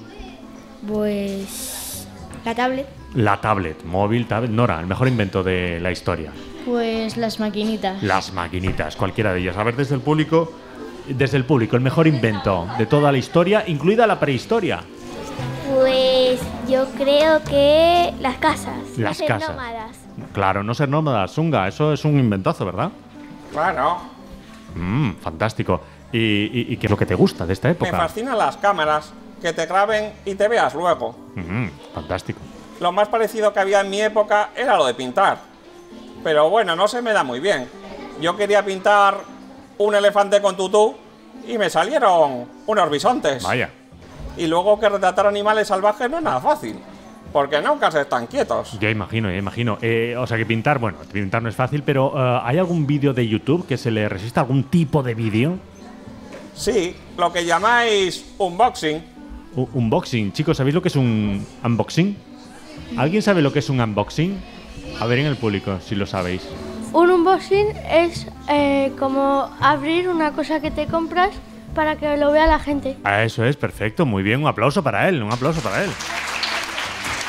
Pues la tablet. La tablet, móvil, tablet. Nora, el mejor invento de la historia. Pues las maquinitas. Las maquinitas, cualquiera de ellas. A ver, desde el público, desde el público, el mejor invento de toda la historia, incluida la prehistoria. Pues yo creo que las casas. Las ser casas. nómadas. Claro, no ser nómadas, Unga, eso es un inventazo, ¿verdad? Claro. Mmm, fantástico. ¿Y, y, y qué es lo que te gusta de esta Me época? fascinan las cámaras, que te graben y te veas luego. Mm, fantástico. Lo más parecido que había en mi época era lo de pintar. Pero bueno, no se me da muy bien. Yo quería pintar un elefante con tutú y me salieron unos bisontes. Vaya. Y luego que retratar animales salvajes no es nada fácil, porque nunca se están quietos. Ya imagino, ya imagino. Eh, o sea que pintar, bueno, pintar no es fácil, pero eh, ¿hay algún vídeo de YouTube que se le resista? ¿Algún tipo de vídeo? Sí, lo que llamáis unboxing. U- unboxing. Chicos, ¿sabéis lo que es un unboxing? ¿Alguien sabe lo que es un unboxing? A ver en el público, si lo sabéis. Un unboxing es eh, como abrir una cosa que te compras para que lo vea la gente. Ah, eso es, perfecto, muy bien, un aplauso para él, un aplauso para él.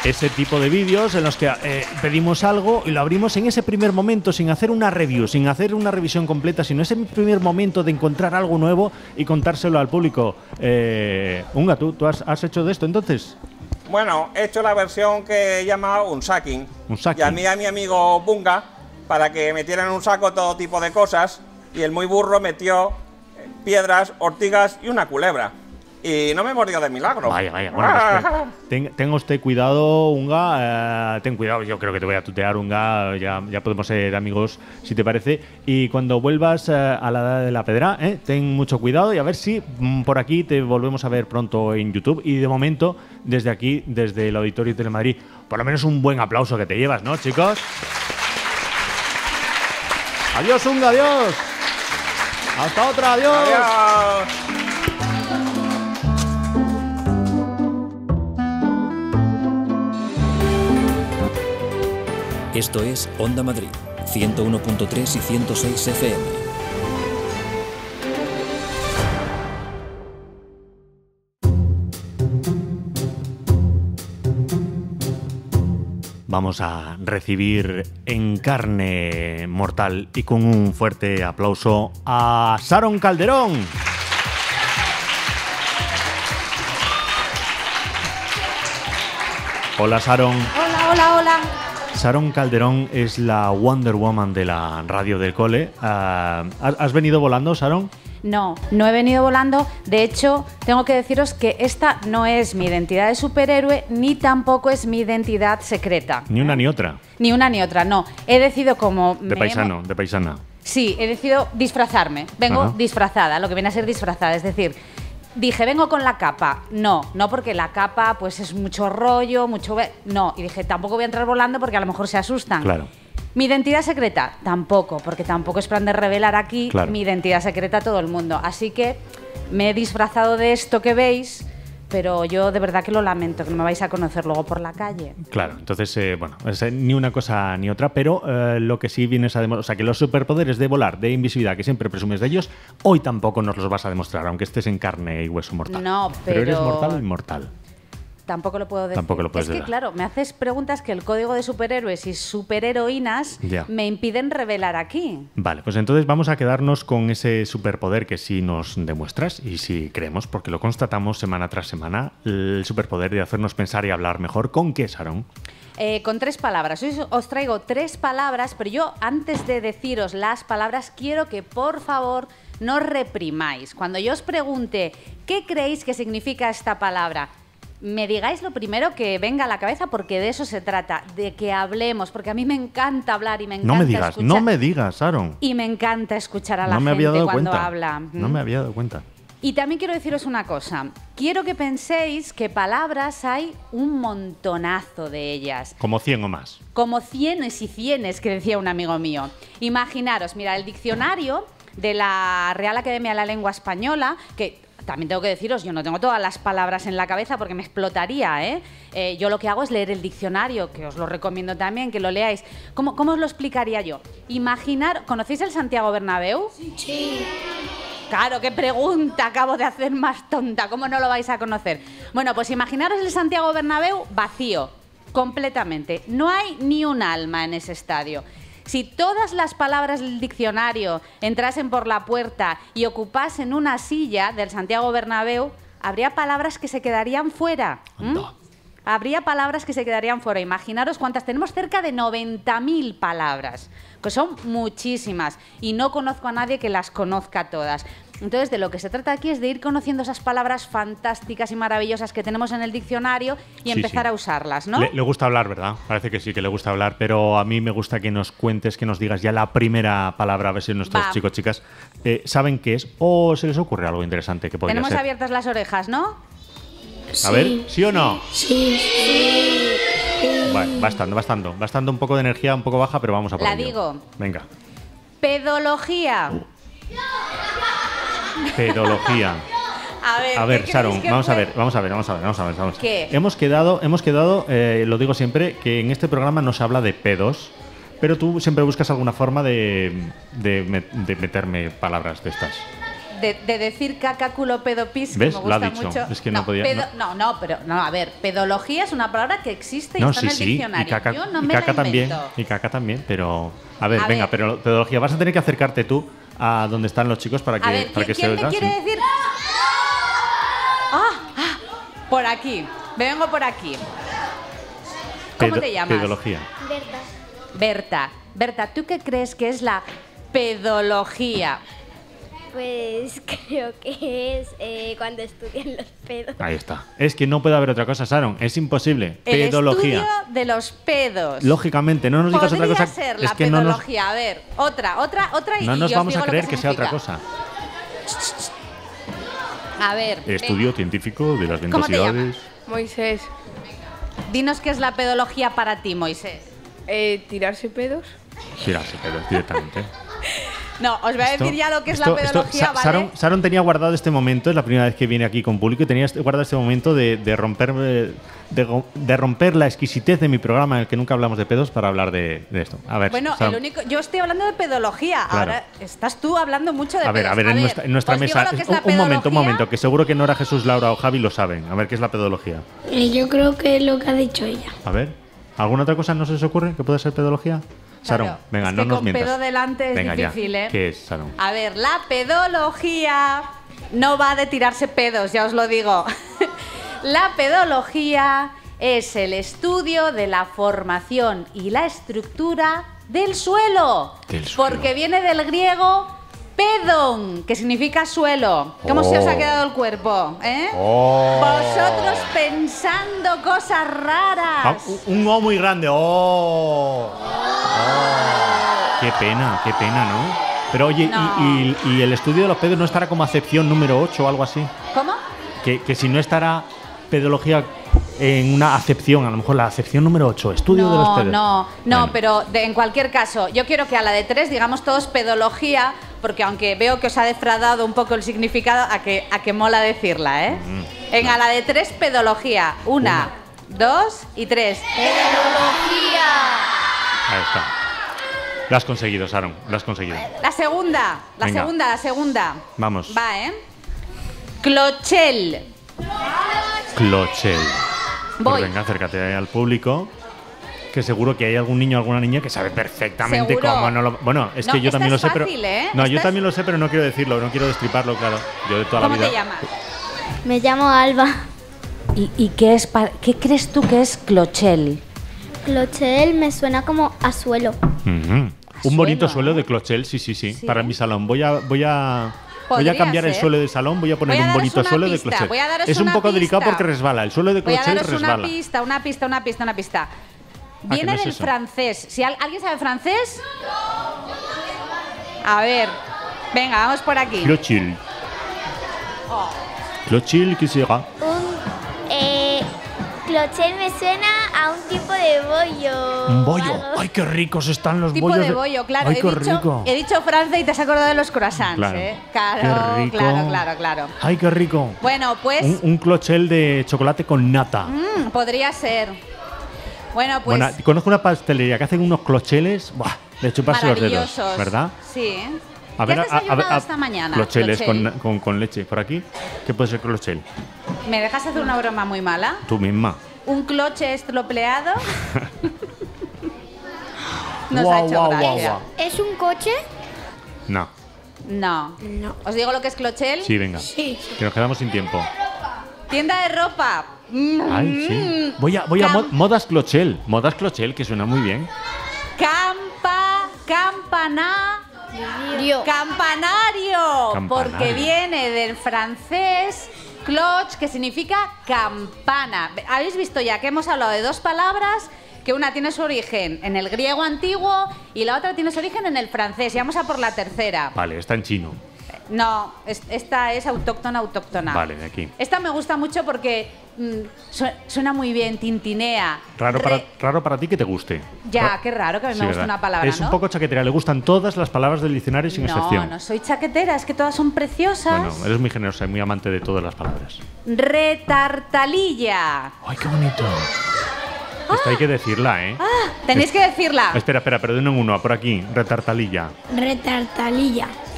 ese tipo de vídeos en los que eh, pedimos algo y lo abrimos en ese primer momento, sin hacer una review, sin hacer una revisión completa, sino ese primer momento de encontrar algo nuevo y contárselo al público. Eh, Unga, ¿tú, tú has, has hecho de esto entonces? Bueno, he hecho la versión que he llamado un sacking. Un sacking. Y a mí a mi amigo Bunga, para que metieran en un saco todo tipo de cosas, y el muy burro metió piedras, ortigas y una culebra. Y no me murió de milagro. Vaya, vaya. Bueno, pues, ten, tenga usted cuidado, Unga. Eh, ten cuidado, yo creo que te voy a tutear, Unga. Ya, ya podemos ser amigos, si te parece. Y cuando vuelvas eh, a la edad de la pedra, eh, ten mucho cuidado y a ver si mm, por aquí te volvemos a ver pronto en YouTube. Y de momento, desde aquí, desde el Auditorio de Telemadrid, por lo menos un buen aplauso que te llevas, ¿no, chicos? Adiós, Unga, adiós. Hasta otra, adiós. Adiós. Esto es Onda Madrid, ciento uno punto tres y ciento seis F M. Vamos a recibir en carne mortal y con un fuerte aplauso a Sharon Calderón. Hola, Sharon. Hola, hola, hola. Sharon Calderón es la Wonder Woman de la radio del cole. Uh, ¿Has venido volando, Sharon? No, no he venido volando. De hecho, tengo que deciros que esta no es mi identidad de superhéroe, ni tampoco es mi identidad secreta. Ni una ni otra. Ni una ni otra, no. He decidido como... De paisano, de paisana. Sí, he decidido disfrazarme. Vengo Ajá. disfrazada, lo que viene a ser disfrazada. Es decir, dije, vengo con la capa. No, no porque la capa pues es mucho rollo, mucho... No, y dije, tampoco voy a entrar volando porque a lo mejor se asustan. Claro. ¿Mi identidad secreta? Tampoco, porque tampoco es plan de revelar aquí claro. mi identidad secreta a todo el mundo. Así que me he disfrazado de esto que veis, pero yo de verdad que lo lamento, que no me vais a conocer luego por la calle. Claro, entonces, eh, bueno, es, eh, ni una cosa ni otra, pero eh, lo que sí vienes a demostrar, o sea, que los superpoderes de volar, de invisibilidad, que siempre presumes de ellos, hoy tampoco nos los vas a demostrar, aunque estés en carne y hueso mortal. No, pero... Pero eres mortal o inmortal. Tampoco lo puedo decir. Tampoco lo puedes Es que, decir. claro, me haces preguntas que el código de superhéroes y superheroínas ya. me impiden revelar aquí. Vale, pues entonces vamos a quedarnos con ese superpoder que sí nos demuestras y sí creemos, porque lo constatamos semana tras semana, el superpoder de hacernos pensar y hablar mejor. ¿Con qué, Sharon? Eh, con tres palabras. Hoy os traigo tres palabras, pero yo antes de deciros las palabras quiero que por favor no reprimáis. Cuando yo os pregunte ¿qué creéis que significa esta palabra?, me digáis lo primero que venga a la cabeza, porque de eso se trata, de que hablemos, porque a mí me encanta hablar y me encanta No me digas, escuchar. no me digas, Sharon. Y me encanta escuchar a la no me gente había dado cuando cuenta. habla. No me había dado cuenta. Y también quiero deciros una cosa. Quiero que penséis que palabras hay un montonazo de ellas. Como cien o más. Como cienes y cienes, que decía un amigo mío. Imaginaros, mira, el diccionario de la Real Academia de la Lengua Española, que... También tengo que deciros, yo no tengo todas las palabras en la cabeza porque me explotaría, ¿eh? Eh, yo lo que hago es leer el diccionario, que os lo recomiendo también, que lo leáis. ¿Cómo, cómo os lo explicaría yo? Imaginar... ¿Conocéis el Santiago Bernabéu? Sí. Claro, qué pregunta acabo de hacer más tonta. ¿Cómo no lo vais a conocer? Bueno, pues imaginaros el Santiago Bernabéu vacío, completamente. No hay ni un alma en ese estadio. Si todas las palabras del diccionario entrasen por la puerta y ocupasen una silla del Santiago Bernabéu, habría palabras que se quedarían fuera. ¿Mm? Habría palabras que se quedarían fuera. Imaginaros cuántas. Tenemos cerca de noventa mil palabras, que son muchísimas, y no conozco a nadie que las conozca todas. Entonces, de lo que se trata aquí es de ir conociendo esas palabras fantásticas y maravillosas que tenemos en el diccionario y sí, empezar sí. a usarlas, ¿no? Le, le gusta hablar, ¿verdad? Parece que sí, que le gusta hablar, pero a mí me gusta que nos cuentes, que nos digas ya la primera palabra, a ver si nuestros Va. chicos, chicas, eh, saben qué es o se les ocurre algo interesante que podría Tenemos ser. abiertas las orejas, ¿no? A ver, ¿sí o no? Sí. sí. Bueno, va estando, va estando. Va estando un poco de energía, un poco baja, pero vamos a por La ello. digo. Venga. Pedología. Pedología. A ver, A ver, ¿qué Sharon, creéis que vamos a fue? ver, vamos a ver, vamos a ver, vamos a ver. Vamos. ¿Qué? Hemos quedado, hemos quedado, eh, lo digo siempre, que en este programa no se habla de pedos, pero tú siempre buscas alguna forma de, de, met- de meterme palabras de estas. de, de decir caca, culo, pedo, pis, que ¿Ves? me Lo ha gusta dicho. mucho. Es que no podía- pedo- no. no, pero no, a ver, pedología es una palabra que existe y No, está sí, en el sí. Y diccionario. caca, Yo no y me caca la también. invento. Y caca también, pero. A ver, A venga, ver. pero pedología. Vas a tener que acercarte tú a donde están los chicos para que, A ver, para que ¿quién, se quién me oiga. quiere Sí. decir? Ah, ah, por aquí. Vengo por aquí. ¿Cómo Pedo- te llamas? Pedología. Berta. Berta. Berta, ¿tú qué crees que es la pedología? Pues creo que es eh, cuando estudian los pedos. Ahí está. Es que no puede haber otra cosa, Sharon. Es imposible. El Pedología. estudio de los pedos. Lógicamente, no nos digas otra Podría cosa. ser es la que no nos, pedología. A ver, otra, otra, otra y no y nos yo os vamos digo a lo creer que, sea otra significa. cosa. A ver, Estudio científico de las ¿Cómo te ventosidades. Moisés. ven, dinos qué es la pedología para ti, Moisés. Eh, ¿Tirarse pedos? Tirarse pedos directamente. No, os voy a Esto- decir ya lo que es esto- la esto- pedología, Sa- ¿vale? Sharon, Sharon tenía guardado este momento, es la primera vez que viene aquí con público, y tenía este- guardado este momento de, de romper eh, de, go- de romper la exquisitez de mi programa en el que nunca hablamos de pedos para hablar de, de esto. A ver, Bueno, Sharon, el único, yo estoy hablando de pedología. Claro. Ahora estás tú hablando mucho de a ver, pedos. a ver, en nuestra, en nuestra os digo mesa. lo que es un, la un momento, un pedología. momento, que seguro que Nora, Jesús, Laura o Javi lo saben. A ver, ¿qué es la pedología? Eh, yo creo que es lo que ha dicho ella. A ver, ¿alguna otra cosa no se os ocurre que pueda ser pedología? Sharon, Claro, venga, es no que nos con mientas. pedo delante es venga, difícil, ya. ¿eh? ¿Qué es, Sharon? A ver, la pedología no va de tirarse pedos, ya os lo digo. La pedología es el estudio de la formación y la estructura del suelo. Del suelo. Porque viene del griego pedon, que significa suelo. ¿Cómo se os ha Oh. quedado el cuerpo? ¿Eh? Oh. Vosotros pensando cosas raras. Ah, un- un O muy grande. ¡Oh! Oh. Qué pena, qué pena, ¿no? Pero oye, No. y, y- y el estudio de los pedos no estará como acepción número ocho o algo así? ¿Cómo? Que, que si no estará pedología en una acepción, a lo mejor la acepción número ocho, estudio de los No, pedos. no, no, Bueno. pero de- en cualquier caso, yo quiero que a la de tres digamos todos pedología, porque aunque veo que os ha defraudado un poco el significado, a que, a que mola decirla, ¿eh? Mm. Venga, a la de tres, pedología. Una, dos y tres. ¡Pedología! Ahí está. Lo has conseguido, Sharon, lo has conseguido. La segunda, la Venga. segunda, la segunda. Vamos. Va, ¿eh? Clochel. Clochel. Voy. Pues venga, acércate al público. Que seguro que hay algún niño o alguna niña que sabe perfectamente ¿Seguro? cómo no lo. Bueno, es No, que yo esta también lo es sé, fácil, pero. ¿eh? No, Esta yo es- también lo sé, pero no quiero decirlo, no quiero destriparlo, claro. Yo de toda ¿Cómo la vida. te llamas? Me llamo Alba. ¿Y, y qué, es pa- qué crees tú que es clochel? Clochel me suena como a suelo. Ujú. Un bonito suelo de Clochel, sí, sí, sí, Sí. para mi salón. Voy a, voy a, voy Podría a cambiar el ser. suelo del salón, voy a poner Voy a un daros bonito una suelo de pista, Clochel. voy a daros Es un una poco delicado pista. porque resbala. El suelo de Voy a Clochel daros resbala. una pista, una pista, una pista, una pista. que Viene no es del eso? francés. Si al- ¿Alguien sabe francés? A ver. Venga, vamos por aquí. Clochel. Oh. Clochel, ¿qué será? Un eh, clochel me suena a un tipo de bollo. Un bollo. algo. ¡Ay, qué ricos están los Tipo bollos! de bollo, claro. ¡Ay, he, qué dicho, rico! he dicho Francia y te has acordado de los croissants, Claro. ¿eh? Claro, Qué rico. claro, claro, claro. ¡Ay, qué rico! Bueno, pues Un, un Clochel de chocolate con nata. mm, podría ser. Bueno, pues Bueno, conozco una pastelería que hacen unos clocheles, ¡buah! De chuparse los dedos, maravillosos. ¿verdad? Sí. A ¿Qué ver, has desayunado esta mañana? Clocheles Clochel? con, con, con leche. ¿Por aquí? ¿Qué puede ser clochel? ¿Me dejas hacer una broma muy mala? Tú misma. ¿Un cloche estropeado? Nos Guau, ha hecho guau, gracia. guau, guau. ¿Es un coche? No. No. ¿Os digo lo que es clochel? Sí, venga. Sí. Que nos quedamos sin tiempo. Tienda de ropa. Mm. Ay, sí. Voy a, voy a Cam- mo- modas clochel. Modas clochel, que suena muy bien. Campa, campana, campanario, Campanario. porque viene del francés cloche, que significa campana. ¿Habéis visto ya que hemos hablado de dos palabras? Que una tiene su origen en el griego antiguo y la otra tiene su origen en el francés. Y vamos a por la tercera. Vale, está en chino. No, es- esta es autóctona, autóctona. Vale, de aquí. Esta me gusta mucho porque mm, su- suena muy bien, tintinea. Raro Re- para, raro para ti que te guste. Ya, Ra- qué raro que a mí Sí, me guste ¿verdad? una palabra, Es ¿no? un poco chaquetera. Le gustan todas las palabras del diccionario sin no, excepción. no soy chaquetera, es que todas son preciosas. Bueno, eres muy generosa y muy amante de todas las palabras. Retartalilla. ¡Ay, qué bonito! Esta hay que decirla, ¿eh? Tenéis que decirla. Espera, espera, pero de uno en uno, por aquí. Retartalilla. Retartalilla.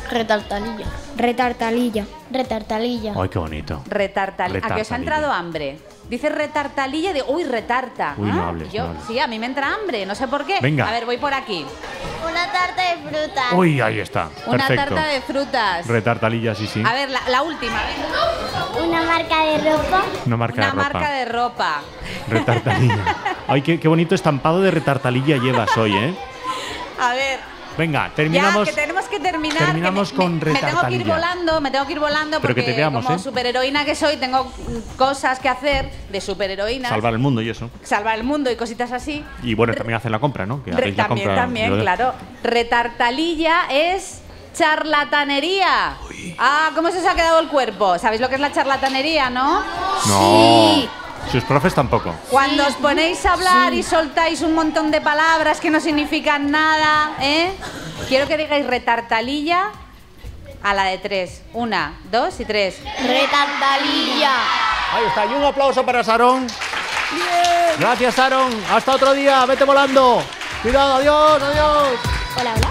Retartalilla. Retartalilla. Retartalilla. Ay, qué bonito. Retartalilla. ¿A que os ha entrado hambre? Dice retartalilla y digo, uy, retarta. Uy, no ¿Ah? hables, Yo, no hables. sí, a mí me entra hambre, no sé por qué. Venga. A ver, voy por aquí. Una tarta de frutas. Uy, ahí está. Una Perfecto. tarta de frutas. Retartalilla, sí, sí. A ver, la, la última. venga. Una marca de ropa. Una marca Una de ropa. marca de ropa. Retartalilla. Ay, qué, qué bonito estampado de retartalilla llevas hoy, ¿eh? A ver. Venga, terminamos. Ya, que tenemos que terminar. Terminamos que me, con me, me tengo que ir retartalilla. volando, me tengo que ir volando Pero que porque te veamos, como ¿eh? superheroína que soy tengo mm, cosas que hacer de superheroína. Salvar el mundo y eso. Salvar el mundo y cositas así. Y bueno, también hacen la compra, ¿no? Que Re- hacéis la también, compra, también, yo de- claro. Retartalilla es charlatanería. Ah, ¿cómo se os ha quedado el cuerpo? ¿Sabéis lo que es la charlatanería, no? No. Sí. Sus profes tampoco. Cuando os ponéis a hablar y soltáis un montón de palabras que no significan nada, ¿eh? Quiero que digáis retartalilla a la de tres. Una, dos y tres. Retartalilla. Ahí está, y un aplauso para Sarón. Gracias, Sarón. Hasta otro día. Vete volando. Cuidado, adiós, adiós. Hola, hola.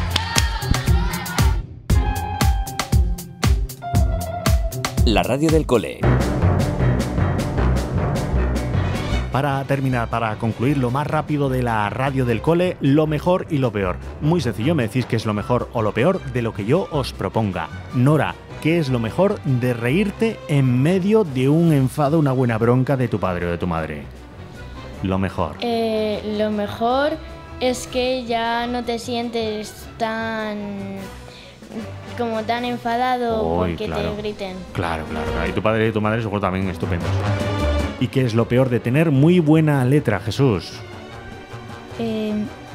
La radio del cole. Para terminar, para concluir lo más rápido de la radio del cole, lo mejor y lo peor. Muy sencillo, me decís qué es lo mejor o lo peor de lo que yo os proponga. Nora, ¿qué es lo mejor de reírte en medio de un enfado, una buena bronca de tu padre o de tu madre? Lo mejor. Eh, lo mejor es que ya no te sientes tan como tan enfadado Uy, porque claro. te griten. Claro, claro, claro. Y tu padre y tu madre seguro también estupendos. ¿Y qué es lo peor de tener muy buena letra, Jesús? Eh,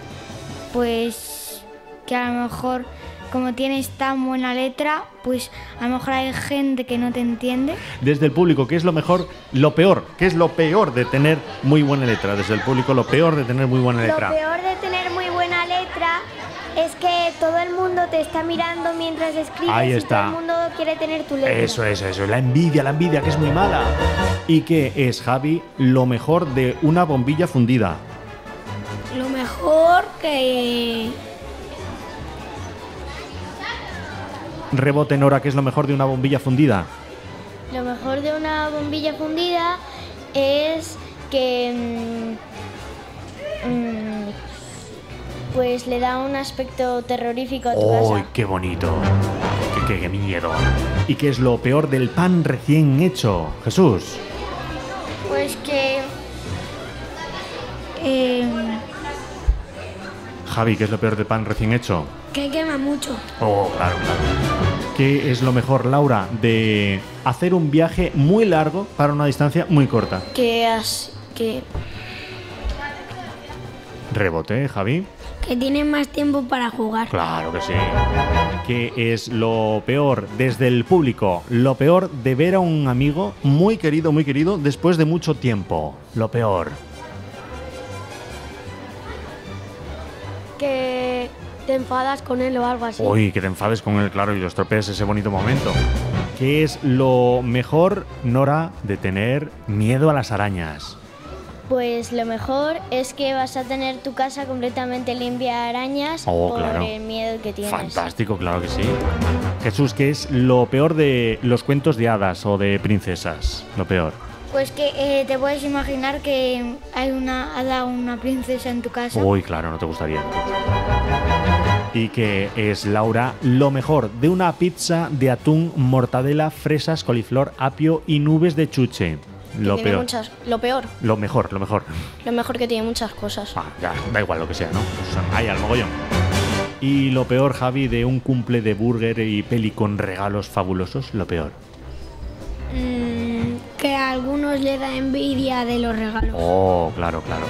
pues que a lo mejor, como tienes tan buena letra, pues a lo mejor hay gente que no te entiende. Desde el público, ¿qué es lo mejor? Lo peor, ¿qué es lo peor de tener muy buena letra? Desde el público, lo peor de tener muy buena letra. Lo peor de tener muy buena letra es que todo el mundo te está mirando mientras escribes Ahí y está. todo el mundo quiere tener tu letra. Eso es, eso, la envidia, la envidia, que es muy mala. ¿Y qué es, Javi, lo mejor de una bombilla fundida? Lo mejor que... Rebote, Nora, ¿qué es lo mejor de una bombilla fundida? Lo mejor de una bombilla fundida es que mm, mm, pues le da un aspecto terrorífico a tu ¡Uy, casa. qué bonito! ¡Qué, qué, qué miedo! ¿Y qué es lo peor del pan recién hecho, Jesús? Pues que... eh, Javi, ¿qué es lo peor del pan recién hecho? que quema mucho. Oh, claro, claro. ¿Qué es lo mejor, Laura, de hacer un viaje muy largo para una distancia muy corta? Que has... que... Rebote, Javi. Que tienes más tiempo para jugar. Claro que sí. ¿Qué es lo peor desde el público? Lo peor de ver a un amigo muy querido, muy querido, después de mucho tiempo. Lo peor. Que te enfadas con él o algo así. Uy, que te enfades con él, claro, y lo estropees ese bonito momento. ¿Qué es lo mejor, Nora, de tener miedo a las arañas? Pues lo mejor es que vas a tener tu casa completamente limpia de arañas Oh, por claro. el miedo que tienes. Fantástico, claro que sí. Jesús, ¿qué es lo peor de los cuentos de hadas o de princesas? Lo peor. pues que eh, te puedes imaginar que hay una hada o una princesa en tu casa. Uy, claro, no te gustaría. ¿Y qué es, Laura, lo mejor de una pizza de atún, mortadela, fresas, coliflor, apio y nubes de chuche? Que Lo tiene peor. muchas... Lo peor. Lo mejor, lo mejor. Lo mejor que tiene muchas cosas. Ah, ya, da igual lo que sea, ¿no? O sea, hay al mogollón. Y lo peor, Javi, de un cumple de burger y peli con regalos fabulosos, lo peor. Mm, que a algunos le da envidia de los regalos. Oh, claro, claro.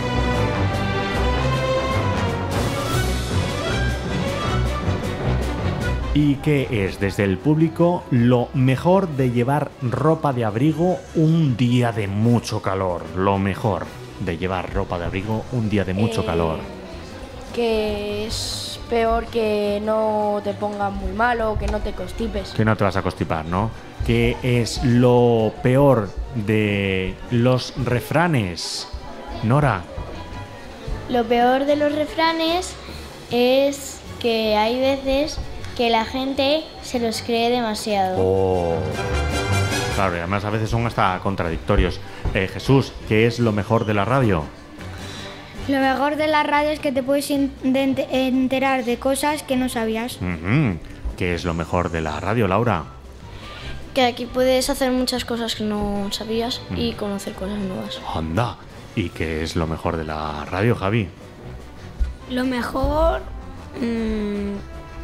¿Y qué es, desde el público, lo mejor de llevar ropa de abrigo un día de mucho calor? Lo mejor de llevar ropa de abrigo un día de mucho Eh, calor. Que es peor que no te pongas muy malo, que no te constipes. Que no te vas a constipar, ¿no? ¿Qué es lo peor de los refranes? Nora. Lo peor de los refranes es que hay veces que la gente se los cree demasiado. Oh. Claro, y además a veces son hasta contradictorios. Eh, Jesús, ¿qué es lo mejor de la radio? Lo mejor de la radio es que te puedes enterar de cosas que no sabías. Uh-huh. ¿Qué es lo mejor de la radio, Laura? Que aquí puedes hacer muchas cosas que no sabías mm. y conocer cosas nuevas. Anda. ¿Y qué es lo mejor de la radio, Javi? Lo mejor... Mmm,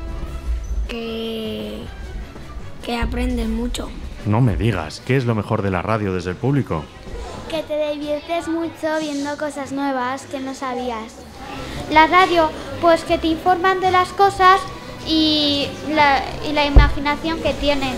que... que aprendes mucho. No me digas. ¿Qué es lo mejor de la radio desde el público? Que te diviertes mucho viendo cosas nuevas que no sabías. La radio, pues que te informan de las cosas y la, y la imaginación que tienen.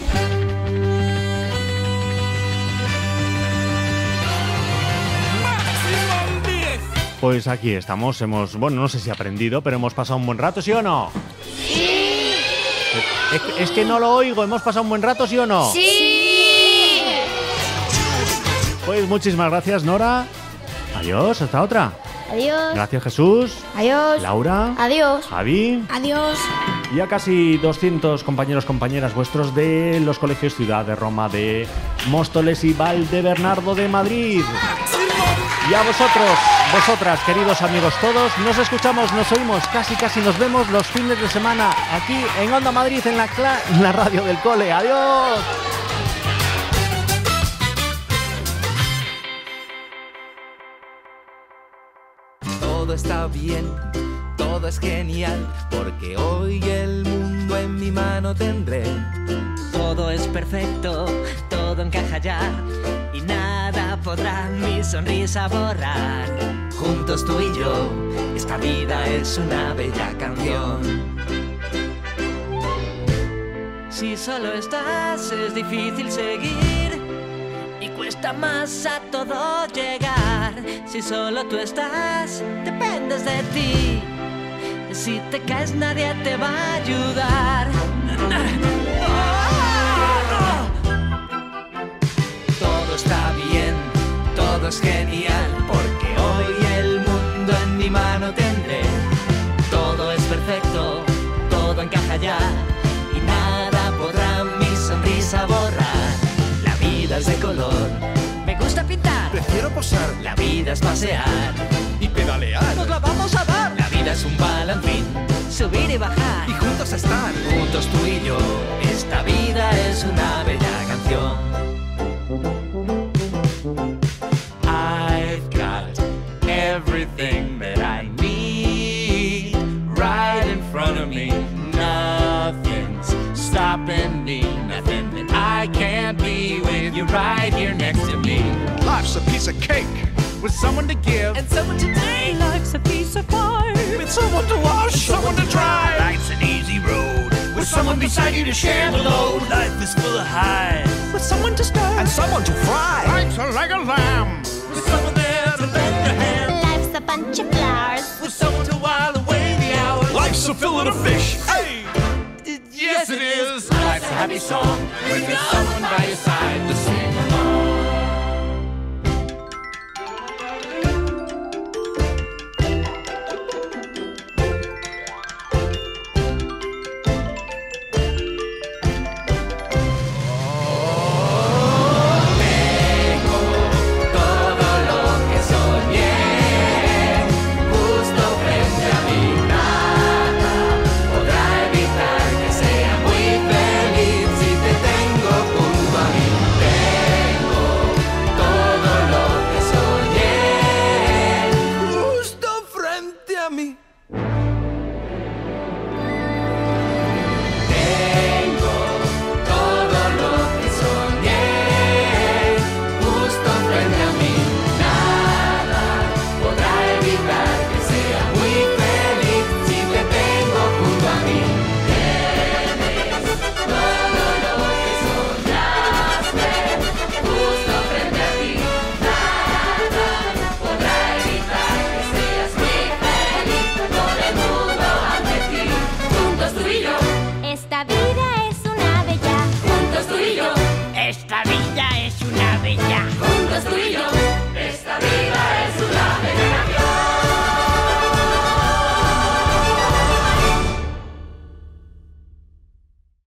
Pues aquí estamos, hemos, bueno, no sé si aprendido, pero hemos pasado un buen rato, ¿sí o no? ¡Sí! Es, es que no lo oigo, ¿hemos pasado un buen rato, sí o no? ¡Sí! Pues muchísimas gracias, Nora. Adiós, hasta otra. Adiós. Gracias, Jesús. Adiós. Laura. Adiós. Javi. Adiós. Y a casi doscientos compañeros, compañeras vuestros de los colegios Ciudad de Roma, de Móstoles y Valdebernardo de Madrid. Y a vosotros, vosotras, queridos amigos todos, nos escuchamos, nos oímos, casi casi nos vemos los fines de semana aquí en Onda Madrid, en la, cla- en la radio del cole. ¡Adiós! Todo está bien, todo es genial, porque hoy el mundo en mi mano tendré. Todo es perfecto, todo encaja ya, y nada podrá mi sonrisa borrar. Juntos tú y yo, esta vida es una bella canción. Si solo estás es difícil seguir y cuesta más a todo llegar. Si solo tú estás, dependes de ti. Si te caes nadie te va a ayudar. Todo está bien, todo es genial, porque hoy el mundo en mi mano tendré. Todo es perfecto, todo encaja ya, y nada podrá mi sonrisa borrar. La vida es de color, me gusta pintar, prefiero posar. La vida es pasear y pedalear. Nos la vamos a dar. La vida es un balancín, subir y bajar, y juntos estar. Juntos tú y yo, esta vida es una bella canción. I've got everything that I need right in front of me. Nothing's stopping me, nothing that I can't be with you right here next to me. Life's a piece of cake with someone to give and someone to take. Life's a piece of pie with someone to wash, someone to dry. Life's an easy road with someone beside you to share the load. Life is full of highs with someone to stir and someone to fry. Life's like a lamb with someone there to lend a hand. Life's a bunch of flowers with someone to while away the hours. Life's a fillet of fish. Hey, yes it is. Life's a happy song with someone by your side to sing.